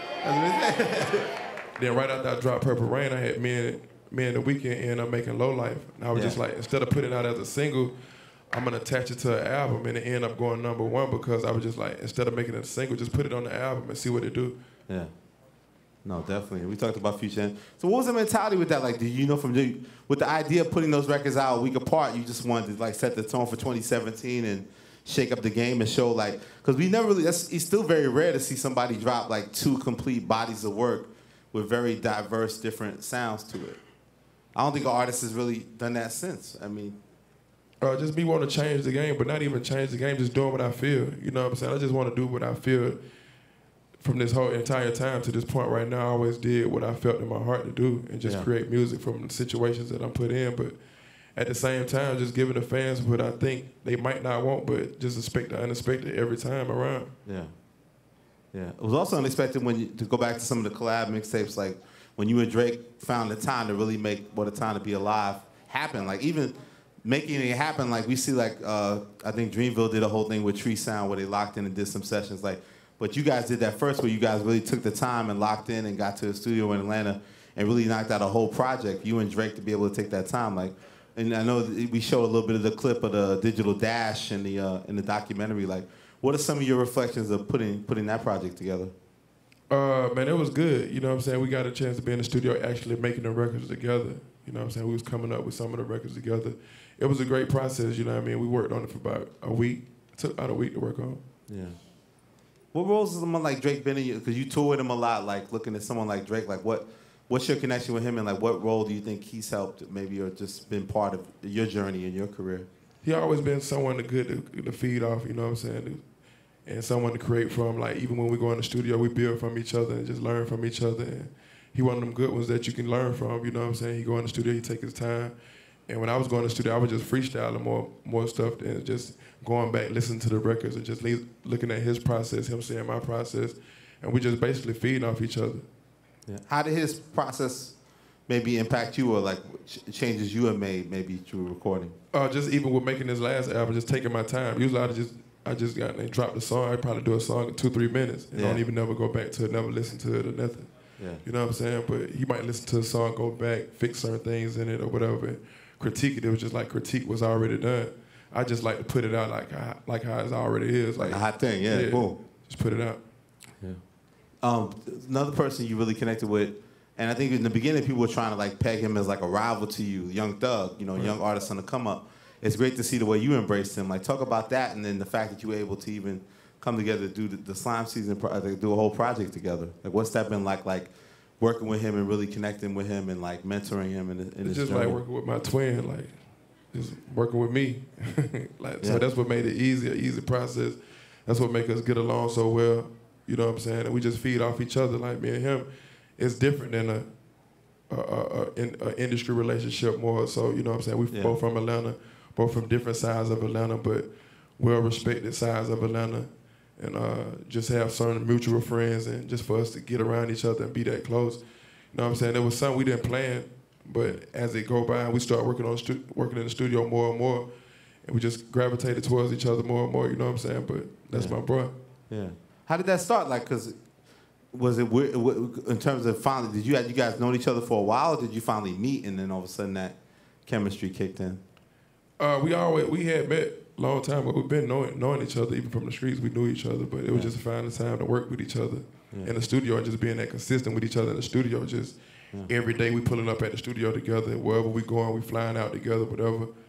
Then right after I dropped Purple Rain, I had me and me and the Weeknd end up making Low Life. And I was Yeah. just like, instead of putting it out as a single, I'm gonna attach it to an album, and it end up going number one because I was just like, instead of making it a single, just put it on the album and see what it do. Yeah. No, definitely. We talked about Future. and- So what was the mentality with that? Like, did you know from the, with the idea of putting those records out a week apart, you just wanted to like set the tone for twenty seventeen and shake up the game and show like, because we never really, that's, it's still very rare to see somebody drop like two complete bodies of work with very diverse, different sounds to it. I don't think an artist has really done that since. I mean, Uh, just me wanting to change the game, but not even change the game, just doing what I feel. You know what I'm saying? I just want to do what I feel from this whole entire time to this point right now. I always did what I felt in my heart to do and just Yeah. create music from the situations that I'm put in. But at the same time, just giving the fans what I think they might not want, but just expect the unexpected every time around. yeah. Yeah. It was also unexpected when you, to go back to some of the collab mixtapes, like when you and Drake found the time to really make What a Time to Be Alive happen. Like even making it happen, like we see like, uh, I think Dreamville did a whole thing with Tree Sound where they locked in and did some sessions. Like, but you guys did that first where you guys really took the time and locked in and got to the studio in Atlanta and really knocked out a whole project, you and Drake, to be able to take that time. Like, and I know that we showed a little bit of the clip of the Digital Dash in the, uh, in the documentary. Like, what are some of your reflections of putting putting that project together? Uh, man, it was good. You know what I'm saying? We got a chance to be in the studio actually making the records together. You know what I'm saying? We was coming up with some of the records together. It was a great process, you know what I mean? We worked on it for about a week. It took about a week to work on. Yeah. What roles is someone like Drake been in? Because you toured him a lot, like looking at someone like Drake, like what, what's your connection with him and like what role do you think he's helped maybe or just been part of your journey and your career? He always been someone to good to, to feed off, you know what I'm saying? And someone to create from. Like even when we go in the studio, we build from each other and just learn from each other. And he one of them good ones that you can learn from, you know what I'm saying? He go in the studio, he take his time. And when I was going to the studio, I was just freestyling more more stuff than just going back, listening to the records and just le- looking at his process, him seeing my process. And we just basically feeding off each other. Yeah. How did his process maybe impact you or like ch- changes you have made maybe through recording? Uh, just even with making this last album, just taking my time. Usually I just I just got and dropped a song. I probably do a song in two, three minutes and Yeah. don't even never go back to it, never listen to it or nothing. Yeah. You know what I'm saying? But he might listen to a song, go back, fix certain things in it or whatever, and critique it. It was just like critique was already done. I just like to put it out like how, like how it already is. Like a hot thing, yeah, yeah, boom. Just put it out. Yeah. Um, another person you really connected with, and I think in the beginning people were trying to like peg him as like a rival to you, Young Thug, you know, Right. young artist on the come up. It's great to see the way you embraced him. Like talk about that, and then the fact that you were able to even come together to do the, the Slime Season, pro- like, do a whole project together. Like what's that been like? Like working with him and really connecting with him and like mentoring him in, in It's his just journey. like working with my twin, like just working with me. like Yeah. so that's what made it easy, an easy process. That's what make us get along so well. You know what I'm saying? And we just feed off each other. Like me and him, it's different than a, a, a, a, in, a industry relationship more. So you know what I'm saying? We Yeah. both from Atlanta, both from different sides of Atlanta, but well respected sides of Atlanta. And uh, just have certain mutual friends and just for us to get around each other and be that close. You know what I'm saying? There was something we didn't plan, but as it go by, we start working on stu- working in the studio more and more, and we just gravitated towards each other more and more. You know what I'm saying? But that's Yeah. my bro. Yeah. How did that start? Like, cause was it weird, in terms of finally? Did you you guys known each other for a while, or did you finally meet and then all of a sudden that chemistry kicked in? Uh, we always we had met a long time, but we've been knowing knowing each other even from the streets. We knew each other, but it was Yeah. just finding time to work with each other Yeah. in the studio and just being that consistent with each other in the studio. Just Yeah. every day we pulling up at the studio together. Wherever we going, we flying out together, whatever.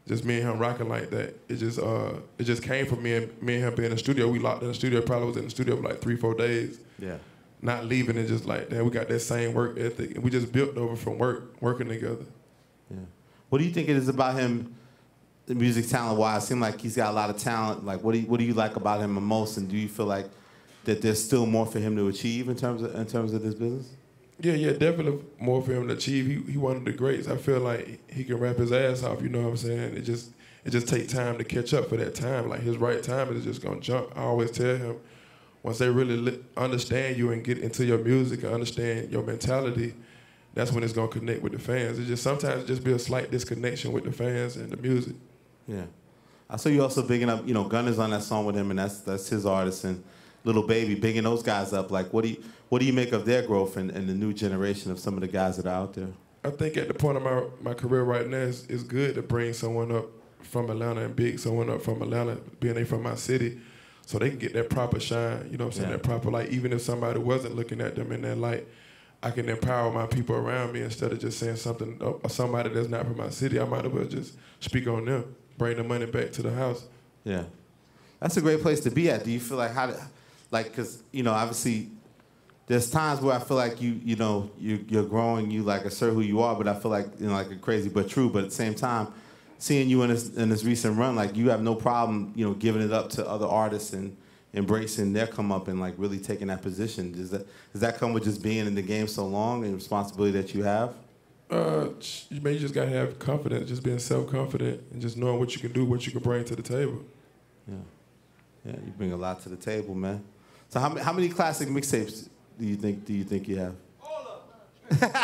just me and him rocking like that. It just uh, it just came from me and me and him being in the studio. We locked in the studio. Probably was in the studio for like three, four days. Yeah. Not leaving it, just like that. We got that same work ethic, and we just built over from work, working together. Yeah. What do you think it is about him, the music talent wise? It seems like he's got a lot of talent. Like, what do you, what do you like about him the most? And do you feel like that there's still more for him to achieve in terms of in terms of this business? Yeah, yeah, definitely more for him to achieve. He he one of the greats. I feel like he can rap his ass off. You know what I'm saying? It just it just takes time to catch up for that time. Like his right time is just gonna jump. I always tell him, once they really li- understand you and get into your music and understand your mentality, that's when it's gonna connect with the fans. It just sometimes just be a slight disconnection with the fans and the music. Yeah, I saw you also bigging up. You know, Gunna's on that song with him, and that's that's his artist, and Little Baby, bigging those guys up. Like, what do you what do you make of their growth and, and the new generation of some of the guys that are out there? I think at the point of my my career right now, it's, it's good to bring someone up from Atlanta and big someone up from Atlanta, being they from my city, so they can get that proper shine. You know what I'm saying? Yeah. That proper light. Even if somebody wasn't looking at them in that light, I can empower my people around me instead of just saying something or somebody that's not from my city. I might as well just speak on them, bring the money back to the house. Yeah, that's a great place to be at. Do you feel like how, to, like, because you know, obviously, there's times where I feel like you, you know, you, you're growing, you like assert who you are, but I feel like you know, like a crazy but true. But at the same time, seeing you in this in this recent run, like you have no problem, you know, giving it up to other artists and embracing their come up and like really taking that position. Does that does that come with just being in the game so long and the responsibility that you have? Uh, you may just gotta have confidence, just being self-confident and just knowing what you can do, what you can bring to the table. Yeah, yeah, you bring a lot to the table, man. So how, how many classic mixtapes do you think do you think you have? All of them.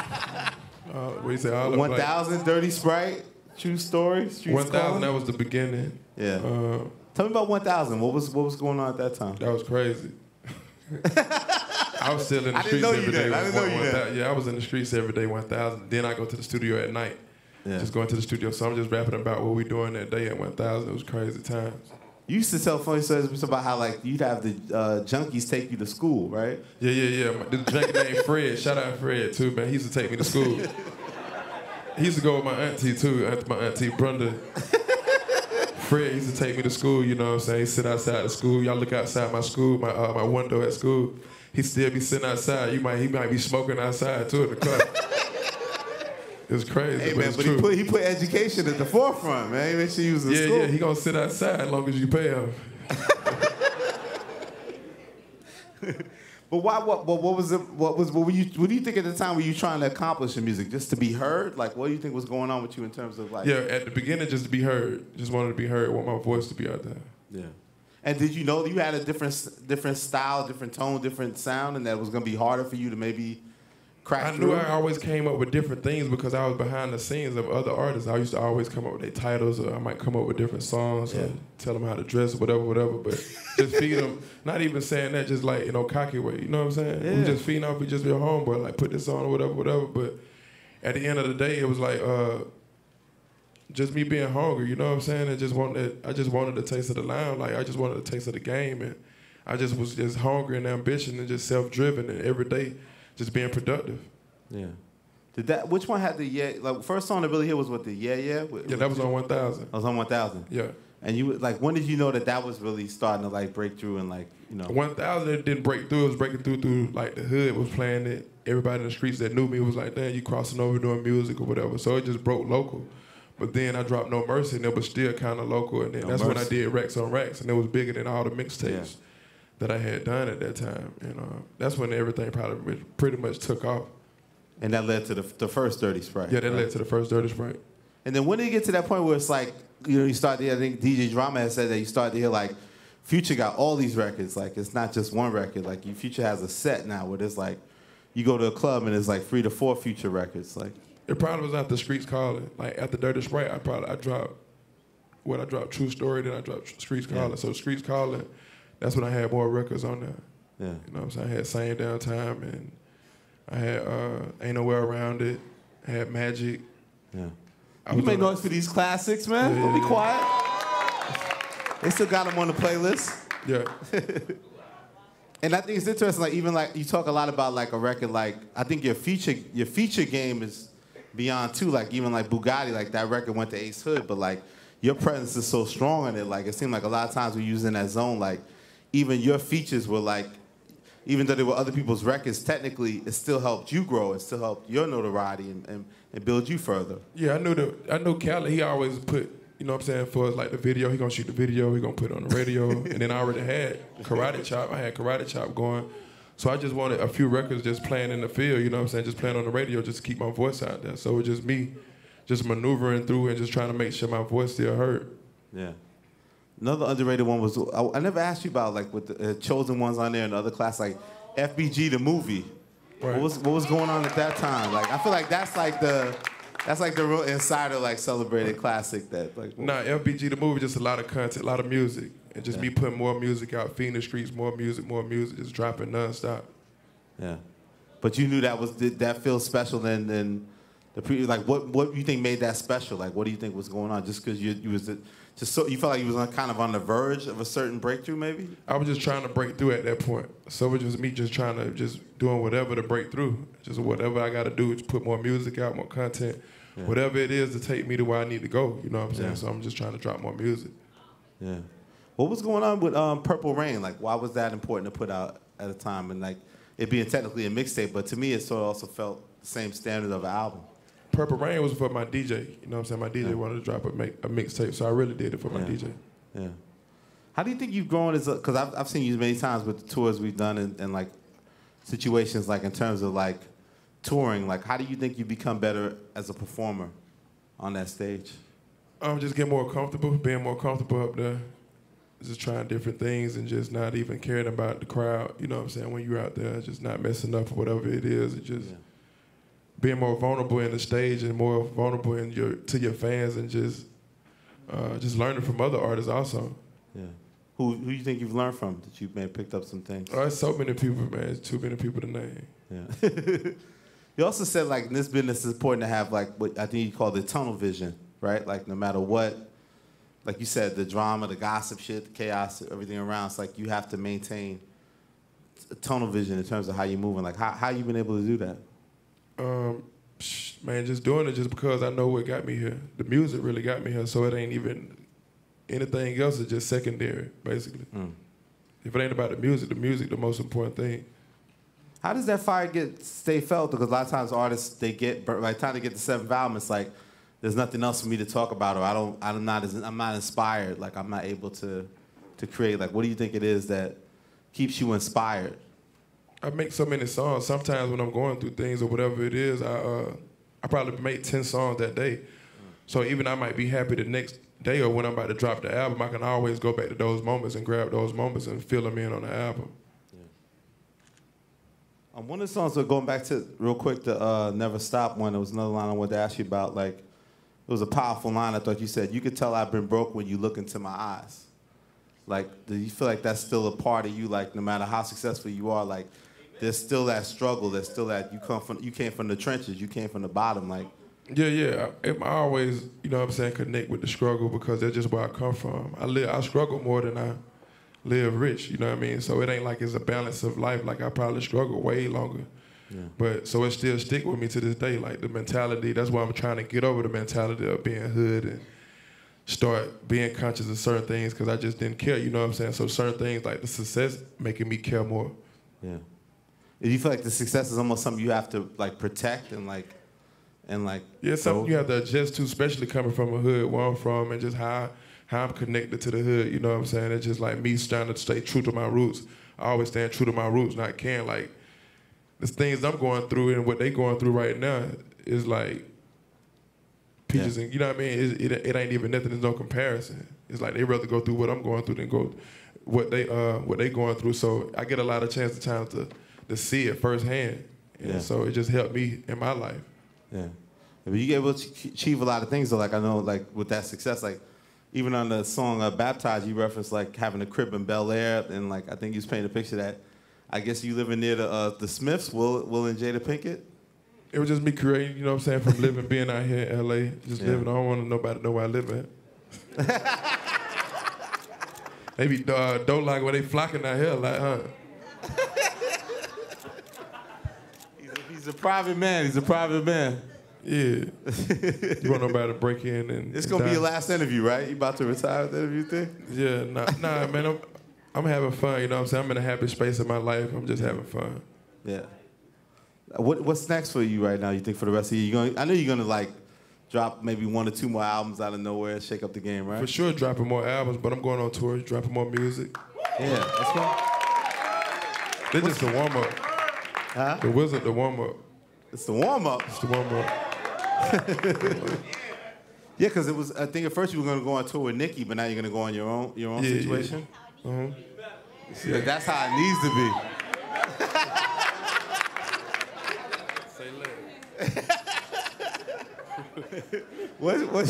uh, what do you say? All of One thousand, Dirty Sprite, True Story, Streets One thousand. Calling? That was the beginning. Yeah. Uh, Tell me about one thousand. What was what was going on at that time? That was crazy. I was still in the I didn't streets know you every day. then. I didn't know one- you one then. thou- Yeah, I was in the streets every day, one thousand. Then I go to the studio at night. Yeah. Just going to the studio. So I'm just rapping about what we doing that day at one thousand. It was crazy times. You used to tell funny stories about how like you'd have the uh, junkies take you to school, right? Yeah, yeah, yeah. My- The junkie named Fred. Shout out Fred too, man. He used to take me to school. He used to go with my auntie too, aunt- my auntie Brenda. Fred used to take me to school, you know what I'm saying? He'd sit outside the school. Y'all look outside my school, my uh, my window at school. He'd still be sitting outside. You might he might be smoking outside too in the club. It was crazy, Hey but man, it's but true. he put he put education at the forefront, man. He made sure you was in yeah, school. yeah, he gonna sit outside as long as you pay him. But why? What? What, what was it? What was? What were you? What do you think at the time were you trying to accomplish in music? Just to be heard? Like, what do you think was going on with you in terms of like? Yeah, at the beginning, just to be heard. Just wanted to be heard. Want my voice to be out there. Yeah. And did you know you had a different different style, different tone, different sound, and that it was gonna be harder for you to maybe crack I through? knew I always came up with different things because I was behind the scenes of other artists. I used to always come up with their titles, or I might come up with different songs, Yeah. or tell them how to dress, or whatever, whatever. But just feed them, not even saying that, just like, you know, cocky way. You know what I'm saying? Yeah. We just feeding off, we just be a homeboy, like put this on or whatever, whatever. But at the end of the day, it was like uh, just me being hungry. You know what I'm saying? I just wanted, I just wanted a taste of the line. Like I just wanted a taste of the game, and I just was just hungry and ambition and just self-driven, and every day just being productive. Yeah. Did that? Which one had the yeah? Like first song to really hit was what the yeah yeah. Yeah, that was on one thousand. That was on one thousand. Yeah. And you like when did you know that that was really starting to like break through and like you know? one thousand, it didn't break through. It was breaking through through like the hood was playing it. Everybody in the streets that knew me was like, damn, you crossing over doing music or whatever. So it just broke local. But then I dropped No Mercy and it was still kind of local. And then No that's when I Mercy. did Racks on Racks, and it was bigger than all the mixtapes Yeah. that I had done at that time. And uh, that's when everything probably pretty much took off. And that led to the the first Dirty Sprite. Yeah, that right? led to the first Dirty Sprite. And then when did you get to that point where it's like, you know, you start to hear, I think D J Drama has said that you start to hear like, Future got all these records. Like, it's not just one record. Like, you- Future has a set now where there's like, you go to a club and there's like three to four Future records. Like, It probably was after Streets Calling. Like after Dirty Sprite, I probably I dropped what I dropped True Story, then I dropped Streets Calling. Yeah. So Streets Calling, that's when I had more records on there. yeah. You know what I'm saying? I had Same Down Time, and I had uh, Ain't Nowhere Around It. I had Magic. Yeah. I You was make on a- noise for these classics, man. Yeah, Don't yeah, be yeah. quiet. They still got them on the playlist. Yeah. And I think it's interesting, like even like you talk a lot about like a record, like I think your feature your feature game is beyond too. Like even like Bugatti, like that record went to Ace Hood, but like your presence is so strong in it. Like it seemed like a lot of times when you was in that zone, like even your features were like, even though they were other people's records, technically it still helped you grow. It still helped your notoriety and, and, and build you further. Yeah, I knew that. I know Khaled. He always put, you know what I'm saying, for us, like the video. He gonna shoot the video. He gonna put it on the radio. And then I already had Karate Chop. I had Karate Chop going. So I just wanted a few records just playing in the field, you know what I'm saying, just playing on the radio just to keep my voice out there. So it was just me just maneuvering through and just trying to make sure my voice still heard. Yeah. Another underrated one was, I, I never asked you about, like, with the uh, Chosen Ones on there in the other class, like F B G, the movie. Right. What was, what was going on at that time? Like, I feel like that's like the, that's like the real insider, like, celebrated classic that, like. Nah, F B G, the movie, just a lot of content, a lot of music. And just yeah. me putting more music out, feeding the streets, more music, more music, just dropping nonstop. Yeah. But you knew that was, did that feel special than, than the pre, like, what, what you think made that special? Like, what do you think was going on? Just because you, you was, just so, you felt like you was on, kind of on the verge of a certain breakthrough, maybe? I was just trying to break through at that point. So it was just me just trying to, just doing whatever to break through. Just whatever I got to do, just put more music out, more content, yeah. whatever it is to take me to where I need to go, you know what I'm saying? Yeah. So I'm just trying to drop more music. Yeah. What was going on with um, Purple Rain? Like, why was that important to put out at a time? And like, it being technically a mixtape, but to me, it sort of also felt the same standard of an album. Purple Rain was for my D J. You know what I'm saying? My D J yeah. wanted to drop a, make, a mixtape, so I really did it for my yeah. D J. Yeah. How do you think you've grown as a, because I've, I've seen you many times with the tours we've done and, and like situations like in terms of like touring, like how do you think you become better as a performer on that stage? Um, just get more comfortable, being more comfortable up there. Just trying different things and just not even caring about the crowd, you know what I'm saying, when you're out there, just not messing up or whatever it is, and just yeah. being more vulnerable in the stage and more vulnerable in your to your fans and just uh, just learning from other artists also. Yeah. Who who you think you've learned from that you've maybe picked up some things? Oh, it's so many people, man. It's too many people to name. Yeah. You also said like in this business it's important to have like what I think you call the tunnel vision, right? Like no matter what. Like you said, the drama, the gossip shit, the chaos, everything around, it's like you have to maintain a tunnel vision in terms of how you're moving. Like, how how you been able to do that? Um, man, just doing it just because I know what got me here. The music really got me here, so it ain't even, anything else is just secondary, basically. Mm. If it ain't about the music, the music the most important thing. How does that fire get stay felt? Because a lot of times artists, they get, by the time they get the seventh album, it's like, there's nothing else for me to talk about, or I don't, I'm not, as, I'm not inspired. Like I'm not able to, to create. Like, what do you think it is that keeps you inspired? I make so many songs. Sometimes when I'm going through things or whatever it is, I, uh, I probably make ten songs that day. Mm. So even I might be happy the next day or when I'm about to drop the album, I can always go back to those moments and grab those moments and fill them in on the album. Yeah. Um, one of the songs we're going back to real quick, the uh, Never Stop one. There was another line I wanted to ask you about. Like. It was a powerful line. I thought you said, you could tell I've been broke when you look into my eyes. Like, do you feel like that's still a part of you? Like, no matter how successful you are, like, there's still that struggle. There's still that you come from. You came from the trenches. You came from the bottom. Like, yeah, yeah. I, I always, you know what I'm saying, connect with the struggle because that's just where I come from. I live. I struggle more than I live rich. You know what I mean? So it ain't like it's a balance of life. Like I probably struggle way longer. Yeah. But so it still stick with me to this day, like the mentality. That's why I'm trying to get over the mentality of being hood and start being conscious of certain things because I just didn't care, you know what I'm saying? So certain things like the success making me care more. Yeah. Do you feel like the success is almost something you have to like protect and like, and like? Yeah, something you have to adjust to, especially coming from a hood where I'm from and just how how I'm connected to the hood, you know what I'm saying? It's just like me trying to stay true to my roots. I always stand true to my roots, not caring like. The things I'm going through and what they going through right now is like peaches yeah. and, you know what I mean? It, it, it ain't even nothing, there's no comparison. It's like they rather go through what I'm going through than go what they uh what they going through. So I get a lot of chance to time to, to see it firsthand. And yeah. so it just helped me in my life. Yeah. But you get able to achieve a lot of things though, like I know like with that success, like even on the song uh, Baptized, you referenced like having a crib in Bel Air and like I think you was painting a picture that I guess you living near the uh, the Smiths, Will, Will and Jada Pinkett? It was just me creating, you know what I'm saying, from living, being out here in L A, just yeah. living. I don't want nobody to know where I live at. They be uh, don't like where they flocking out here, like, huh? he's, a, he's a private man. He's a private man. Yeah. You want nobody to break in and It's and gonna be die. your last interview, right? You about to retire with the interview thing? Yeah, nah, nah, man. I'm, I'm having fun. You know what I'm saying? I'm in a happy space in my life. I'm just having fun. Yeah. What What's next for you right now? You think for the rest of the year? You going? I know you're gonna like drop maybe one or two more albums out of nowhere, shake up the game, right? For sure, dropping more albums, but I'm going on tours, dropping more music. Yeah, that's cool. This is the warm up. Huh? The Wizard, the warm up. It's the warm up. It's the warm up. Yeah, because it was. I think at first you were gonna go on tour with Nicki, but now you're gonna go on your own your own Yeah, situation. Yeah. Uh-huh. Yeah, that's how it needs to be. Say what, what,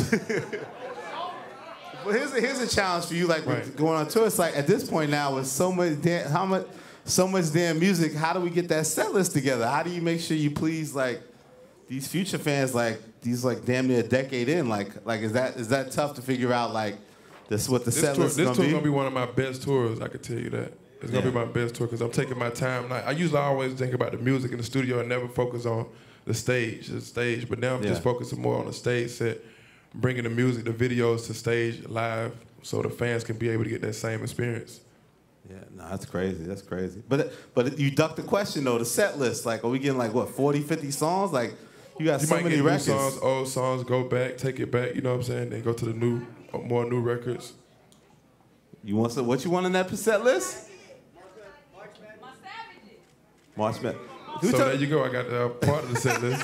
well, here's a, here's a challenge for you, like Right. with going on tour. It's like at this point now, with so much damn, how much, so much damn music. How do we get that set list together? How do you make sure you please like these Future fans, like these like damn near a decade in? Like, like is that is that tough to figure out? Like, this is what the This set tour, list is this gonna tour be. gonna be one of my best tours. I can tell you that. It's gonna Yeah. be my best tour because I'm taking my time. Like, I usually always think about the music in the studio and never focus on the stage, the stage. But now I'm just Yeah. focusing more on the stage set, bringing the music, the videos to stage live, so the fans can be able to get that same experience. Yeah, no, that's crazy. That's crazy. But but you ducked the question though. The set list, like, are we getting like what forty, fifty songs? Like, you got You so might many get new records. songs, old songs, go back, take it back. You know what I'm saying? Then go to the new, more new records. You want some, what you want on that set list? March Madness. Who So told- there you go. I got uh, part of the set list.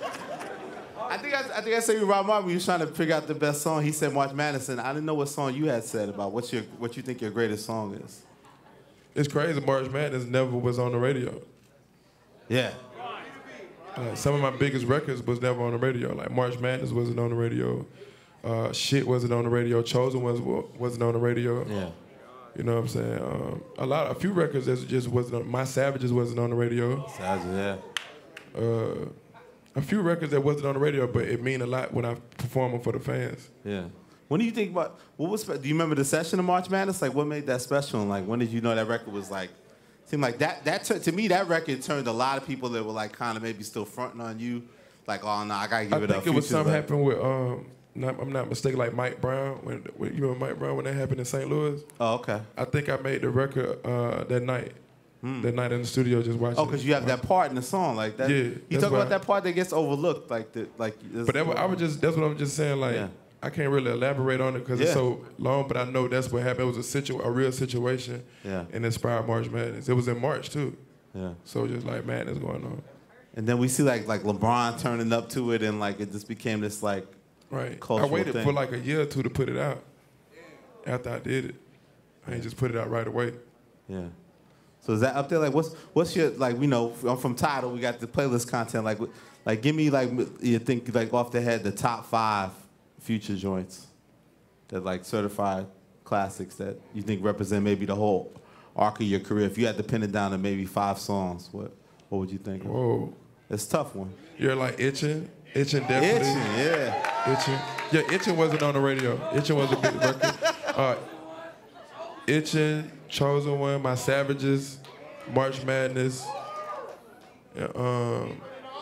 I think I, I think I said with Rob Martin, we was trying to figure out the best song. He said March Madness, and I didn't know what song you had said about what's your what you think your greatest song is. It's crazy. March Madness never was on the radio. Yeah. Uh, some of my biggest records was never on the radio. Like March Madness wasn't on the radio. Uh, Shit wasn't on the radio. Chosen was wasn't on the radio. Yeah. You know what I'm saying? Um, a lot, a few records that just wasn't on. My Savages wasn't on the radio. Savages, yeah. Uh, a few records that wasn't on the radio, but it mean a lot when I perform them for the fans. Yeah. When do you think about what was? Do you remember the session of March Madness? Like, what made that special? And like, when did you know that record was like? Seemed like that. That tur- to me, that record turned a lot of people that were like kind of maybe still fronting on you, like, oh no, I gotta give I it up. think it was Future's something like- happened with. Um, not, I'm not mistaken, like Mike Brown. When, when you remember Mike Brown when that happened in Saint Louis? Oh, okay. I think I made the record uh, that night. That night in the studio, just watching. Oh, because you have that part in the song, like that. Yeah, You that's talk about why- that part that gets overlooked, like the like. But that, was- I was just that's what I'm just saying. Like Yeah. I can't really elaborate on it because Yeah. it's so long. But I know that's what happened. It was a situ a real situation. Yeah. And inspired March Madness. It was in March too. Yeah. So just like madness going on. And then we see like like LeBron turning up to it, and like it just became this like Right. I cultural waited thing. for like a year or two to put it out. After I did it, I ain't just put it out right away. Yeah. So is that up there? Like, what's what's your like? You know, I'm from Tidal. We got the playlist content. Like, like give me like you think like off the head the top five Future joints that like certified classics that you think represent maybe the whole arc of your career. If you had to pin it down to maybe five songs, what what would you think? Whoa. It's a tough one. You're like itching, itching definitely. Itching, yeah. Itching. Yeah, Itching wasn't on the radio. Itching was a big record. Uh, Itching, Chosen One, My Savages, March Madness. Yeah, um,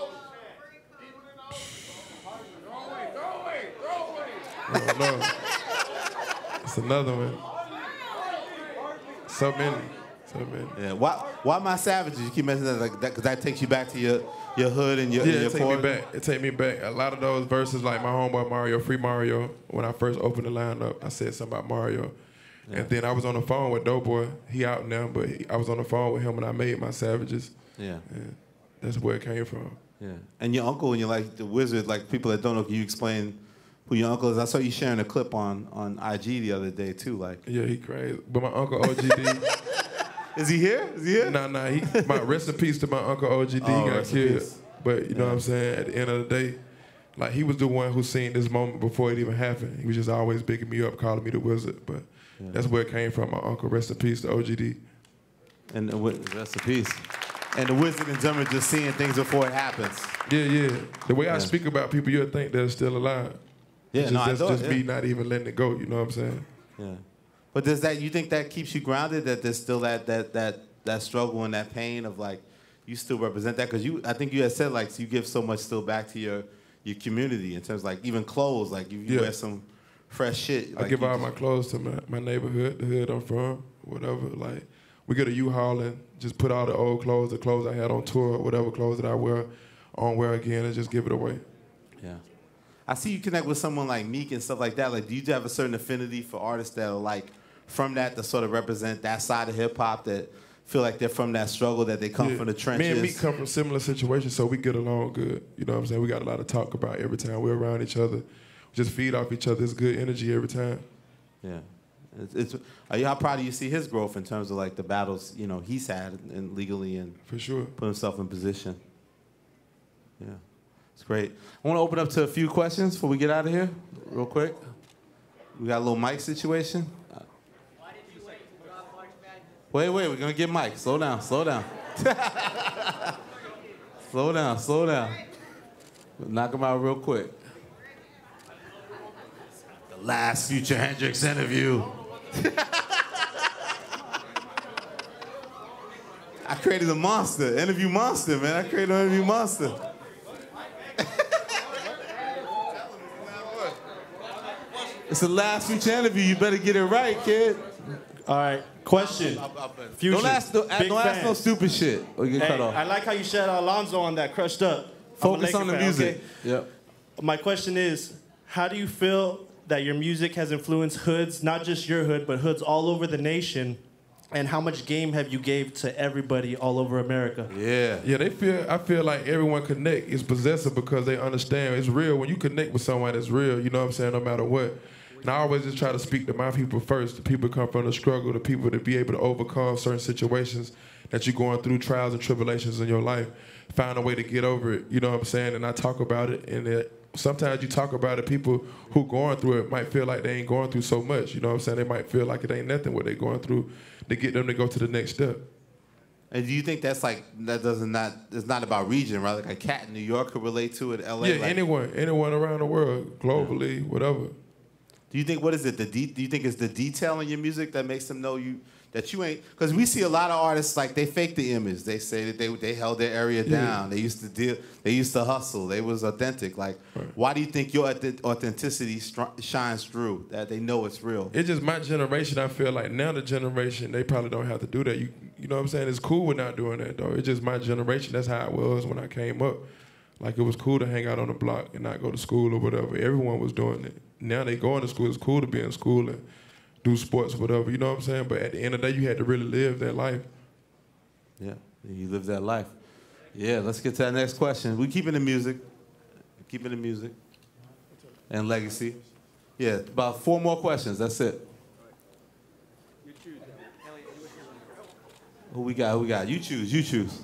I don't know. It's another one. So many. So many. Yeah. Why why My Savages? You keep mentioning that like that because that takes you back to your your hood and your Yeah, your it take me chord. back. It take me back. A lot of those verses, like my homeboy Mario, Free Mario. When I first opened the lineup, I said something about Mario, Yeah. and then I was on the phone with Doughboy. He out now, but he, I was on the phone with him and I made My Savages. Yeah. And that's where it came from. Yeah. And your uncle and you're like the wizard, like people that don't know, can you explain who your uncle is? I saw you sharing a clip on, on I G the other day too. Like, Yeah, he crazy. But my uncle O G D. is he here? Is he here? Nah, nah. He, my rest in peace to my uncle O G D. Oh, he got rest in killed. peace. But you know what I'm saying? At the end of the day, like he was the one who seen this moment before it even happened. He was just always bigging me up, calling me the wizard. But Yeah. that's where it came from. My uncle, rest in peace to O G D. And the, wi- rest in peace. And the wisdom and German just seeing things before it happens. Yeah, yeah. The way I Yeah. speak about people, you'll think they're still alive. Yeah, It's no, just, I that's thought, just yeah. me not even letting it go. You know what I'm saying? Yeah. But does that, you think that keeps you grounded, that there's still that that that that struggle and that pain of like, you still represent that? Because you, I think you had said like, you give so much still back to your your community in terms of like even clothes, like you, you Yeah. wear some fresh shit. Like I give you all just- my clothes to my, my neighborhood, the hood I'm from, whatever. Like, we get a U-Haul and just put all the old clothes, the clothes I had on tour, whatever clothes that I wear, on wear again, and just give it away. Yeah. I see you connect with someone like Meek and stuff like that. Like, do you have a certain affinity for artists that are like from that to sort of represent that side of hip hop that feel like they're from that struggle, that they come Yeah. from the trenches? Me and Meek come from similar situations, so we get along good. You know what I'm saying? We got a lot to talk about every time we're around each other. We just feed off each other's good energy every time. Yeah. It's, it's, are you, how proud do you see his growth in terms of like the battles, you know, he's had and legally and For sure. put himself in position? Yeah. It's great. I want to open up to a few questions before we get out of here, real quick. We got a little mic situation. Wait, wait, we're gonna get Mike. Slow down, slow down. slow down, slow down. Knock him out real quick. The last Future Hendrix interview. I created a monster, interview monster, man. I created an interview monster. It's the last Future interview. You better get it right, kid. All right, question. Future. Don't ask, no, Big don't ask no fans. stupid shit or get Hey, cut off. I like how you shout out Alonzo on that Crushed Up. I'm a Focus Laker on the fan, music. okay? Yep. My question is, how do you feel that your music has influenced hoods, not just your hood, but hoods all over the nation? And how much game have you gave to everybody all over America? Yeah. Yeah, they feel. I feel like everyone connect is possessive because they understand it's real. When you connect with someone, it's real. You know what I'm saying? No matter what. And I always just try to speak to my people first. The people that come from the struggle, the people that be able to overcome certain situations that you're going through, trials and tribulations in your life. Find a way to get over it. You know what I'm saying? And I talk about it. And it, sometimes you talk about it, people who going through it might feel like they ain't going through so much. You know what I'm saying? They might feel like it ain't nothing what they're going through to get them to go to the next step. And do you think that's like, that doesn't not, it's not about region, right? Like a cat in New York could relate to it, L A? Yeah, like, anyone, anyone around the world, globally, yeah. Whatever. Do you think, what is it, the de- do you think it's the detail in your music that makes them know you, that you ain't, because we see a lot of artists, like, they fake the image. They say that they they held their area Yeah. down. They used to deal, they used to hustle. They was authentic. Like, Right. why do you think your authentic- authenticity str- shines through, that they know it's real? It's just my generation. I feel like now the generation, they probably don't have to do that. You you know what I'm saying? It's cool with not doing that, though. It's just my generation. That's how it was when I came up. Like, it was cool to hang out on the block and not go to school or whatever. Everyone was doing it. Now they going to school. It's cool to be in school and do sports or whatever. You know what I'm saying? But at the end of the day, you had to really live that life. Yeah, you live that life. Yeah, let's get to that next question. We keeping the music. Keeping the music. And legacy. Yeah, about four more questions. That's it. Who we got? Who we got? You choose. You choose.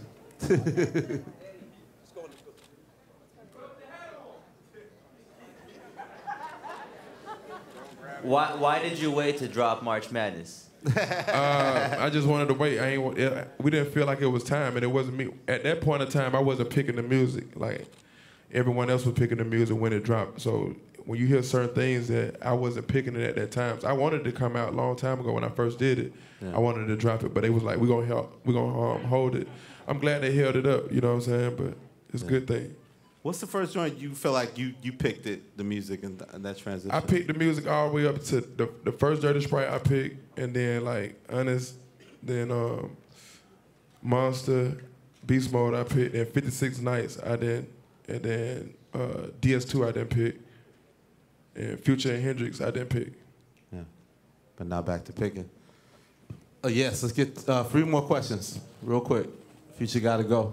Why, why did you wait to drop March Madness? uh, I just wanted to wait. I ain't. It, we didn't feel like it was time, and it wasn't me. At that point in time, I wasn't picking the music. Like, everyone else was picking the music when it dropped. So when you hear certain things that I wasn't picking it at that time, so I wanted it to come out a long time ago when I first did it. Yeah. I wanted to drop it, but they was like, "We're gonna help. We're gonna um, hold it." I'm glad they held it up. You know what I'm saying? But it's a Yeah. good thing. What's the first joint you feel like you you picked it, the music and, th- and that transition? I picked the music all the way up to the the first Dirty Sprite I picked, and then like Honest, then um, Monster, Beast Mode I picked, and fifty-six Nights I did, and then uh, D S two I didn't pick, and Future and Hendrix I didn't pick. Yeah, but now back to picking. Uh, yes, let's get uh, three more questions real quick. Future got to go.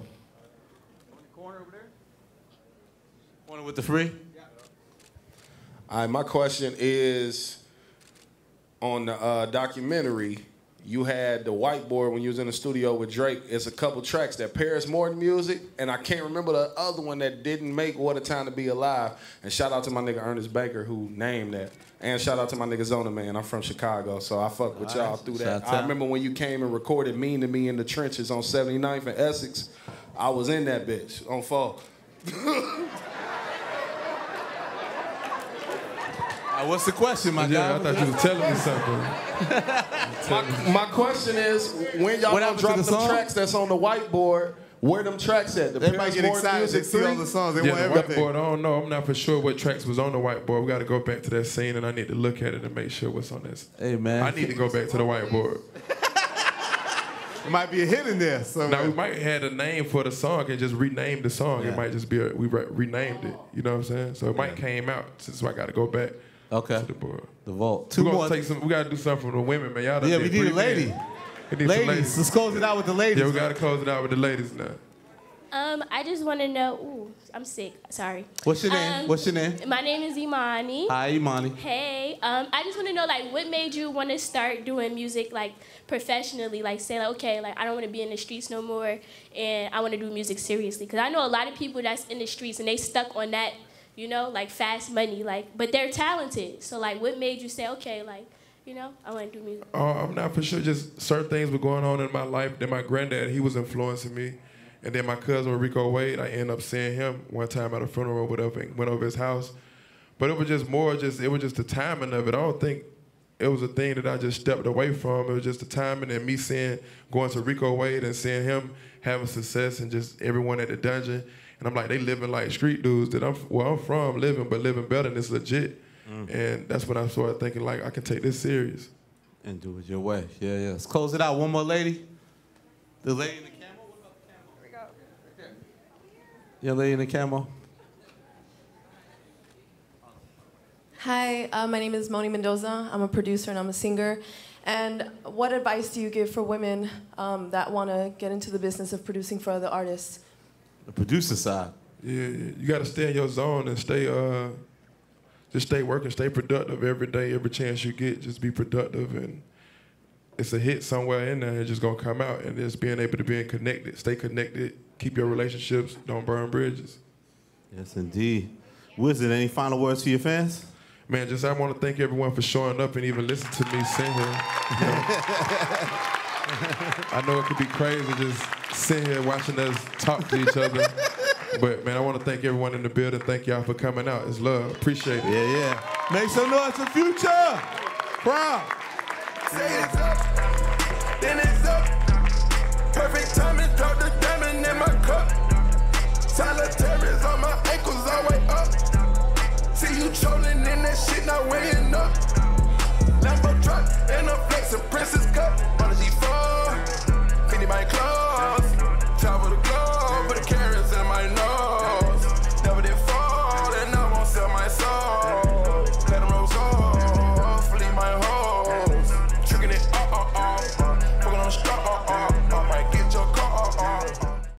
With the free? All right, my question is, on the uh, documentary, you had the whiteboard when you was in the studio with Drake. It's a couple tracks that Paris Morton music, and I can't remember the other one that didn't make What a Time to Be Alive. And shout out to my nigga Ernest Baker who named that. And shout out to my nigga Zona Man. I'm from Chicago, so I fuck with y'all through that. I remember when you came and recorded Mean to Me in the Trenches on seventy-ninth and Essex. I was in that bitch on fall. Uh, what's the question, my yeah, guy? I thought you was telling me something. my, my question is, when y'all What gonna happened drop to the the song? tracks that's on the whiteboard, Where them tracks at? The They might Paris get Morton excited. Music They see all three? the songs. They Yeah, want the everything. whiteboard, I don't know. I'm not for sure what tracks was on the whiteboard. We got to go back to that scene, and I need to look at it and make sure what's on this. Hey, man. I need to go back to the whiteboard. It might be a hit in there. Now, we might have had a name for the song and just renamed the song. Yeah. It might just be, a, we re- renamed it. You know what I'm saying? So it might came out, so I got to go back Okay. to the board. The vault. We're Two gonna more. take some, we got to do something for the women, man. Y'all done Yeah, did we need three a lady. men. We need some Ladies. ladies. Let's close it out with the ladies. Yeah, we got to close it out with the ladies now. Um, I just want to know. Ooh, I'm sick. Sorry. What's your name? Um, What's your name? My name is Imani. Hi, Imani. Hey. Um, I just want to know, like, what made you want to start doing music, like, professionally? Like, say, like, okay, like, I don't want to be in the streets no more, and I want to do music seriously. Because I know a lot of people that's in the streets, and they stuck on that, you know, like, fast money, like, but they're talented. So, like, what made you say, okay, like, you know, I want to do music? Uh, I'm not for sure. Just certain things were going on in my life. Then my granddad, he was influencing me. And then my cousin, Rico Wade, I ended up seeing him one time at a funeral or whatever, and went over his house. But it was just more, just it was just the timing of it. I don't think it was a thing that I just stepped away from. It was just the timing and me seeing, going to Rico Wade and seeing him having success and just everyone at the dungeon. And I'm like, they living like street dudes that I'm, where I'm from, living, but living better, and it's legit. Mm. And that's when I started thinking, like, I can take this serious. And do it your way. Yeah, yeah. Let's close it out. One more lady. The lady in the camel. What about the camel? Here we go. Right there. Yeah, lady in the camel. Hi, uh, my name is Moni Mendoza. I'm a producer and I'm a singer. And what advice do you give for women um, that want to get into the business of producing for other artists? The producer side. Yeah, you got to stay in your zone and stay, uh, just stay working, stay productive every day, every chance you get. Just be productive, and it's a hit somewhere in there. It's just gonna come out, and just being able to be connected, stay connected, keep your relationships, don't burn bridges. Yes, indeed. Wizard, any final words to your fans? Man, just I want to thank everyone for showing up and even listening to me sing here. You know? I know it could be crazy just sitting here watching us talk to each other. But, man, I want to thank everyone in the building. Thank y'all for coming out. It's love. Appreciate it. Yeah, yeah. Make some noise for Future. Proud. Say it up. Then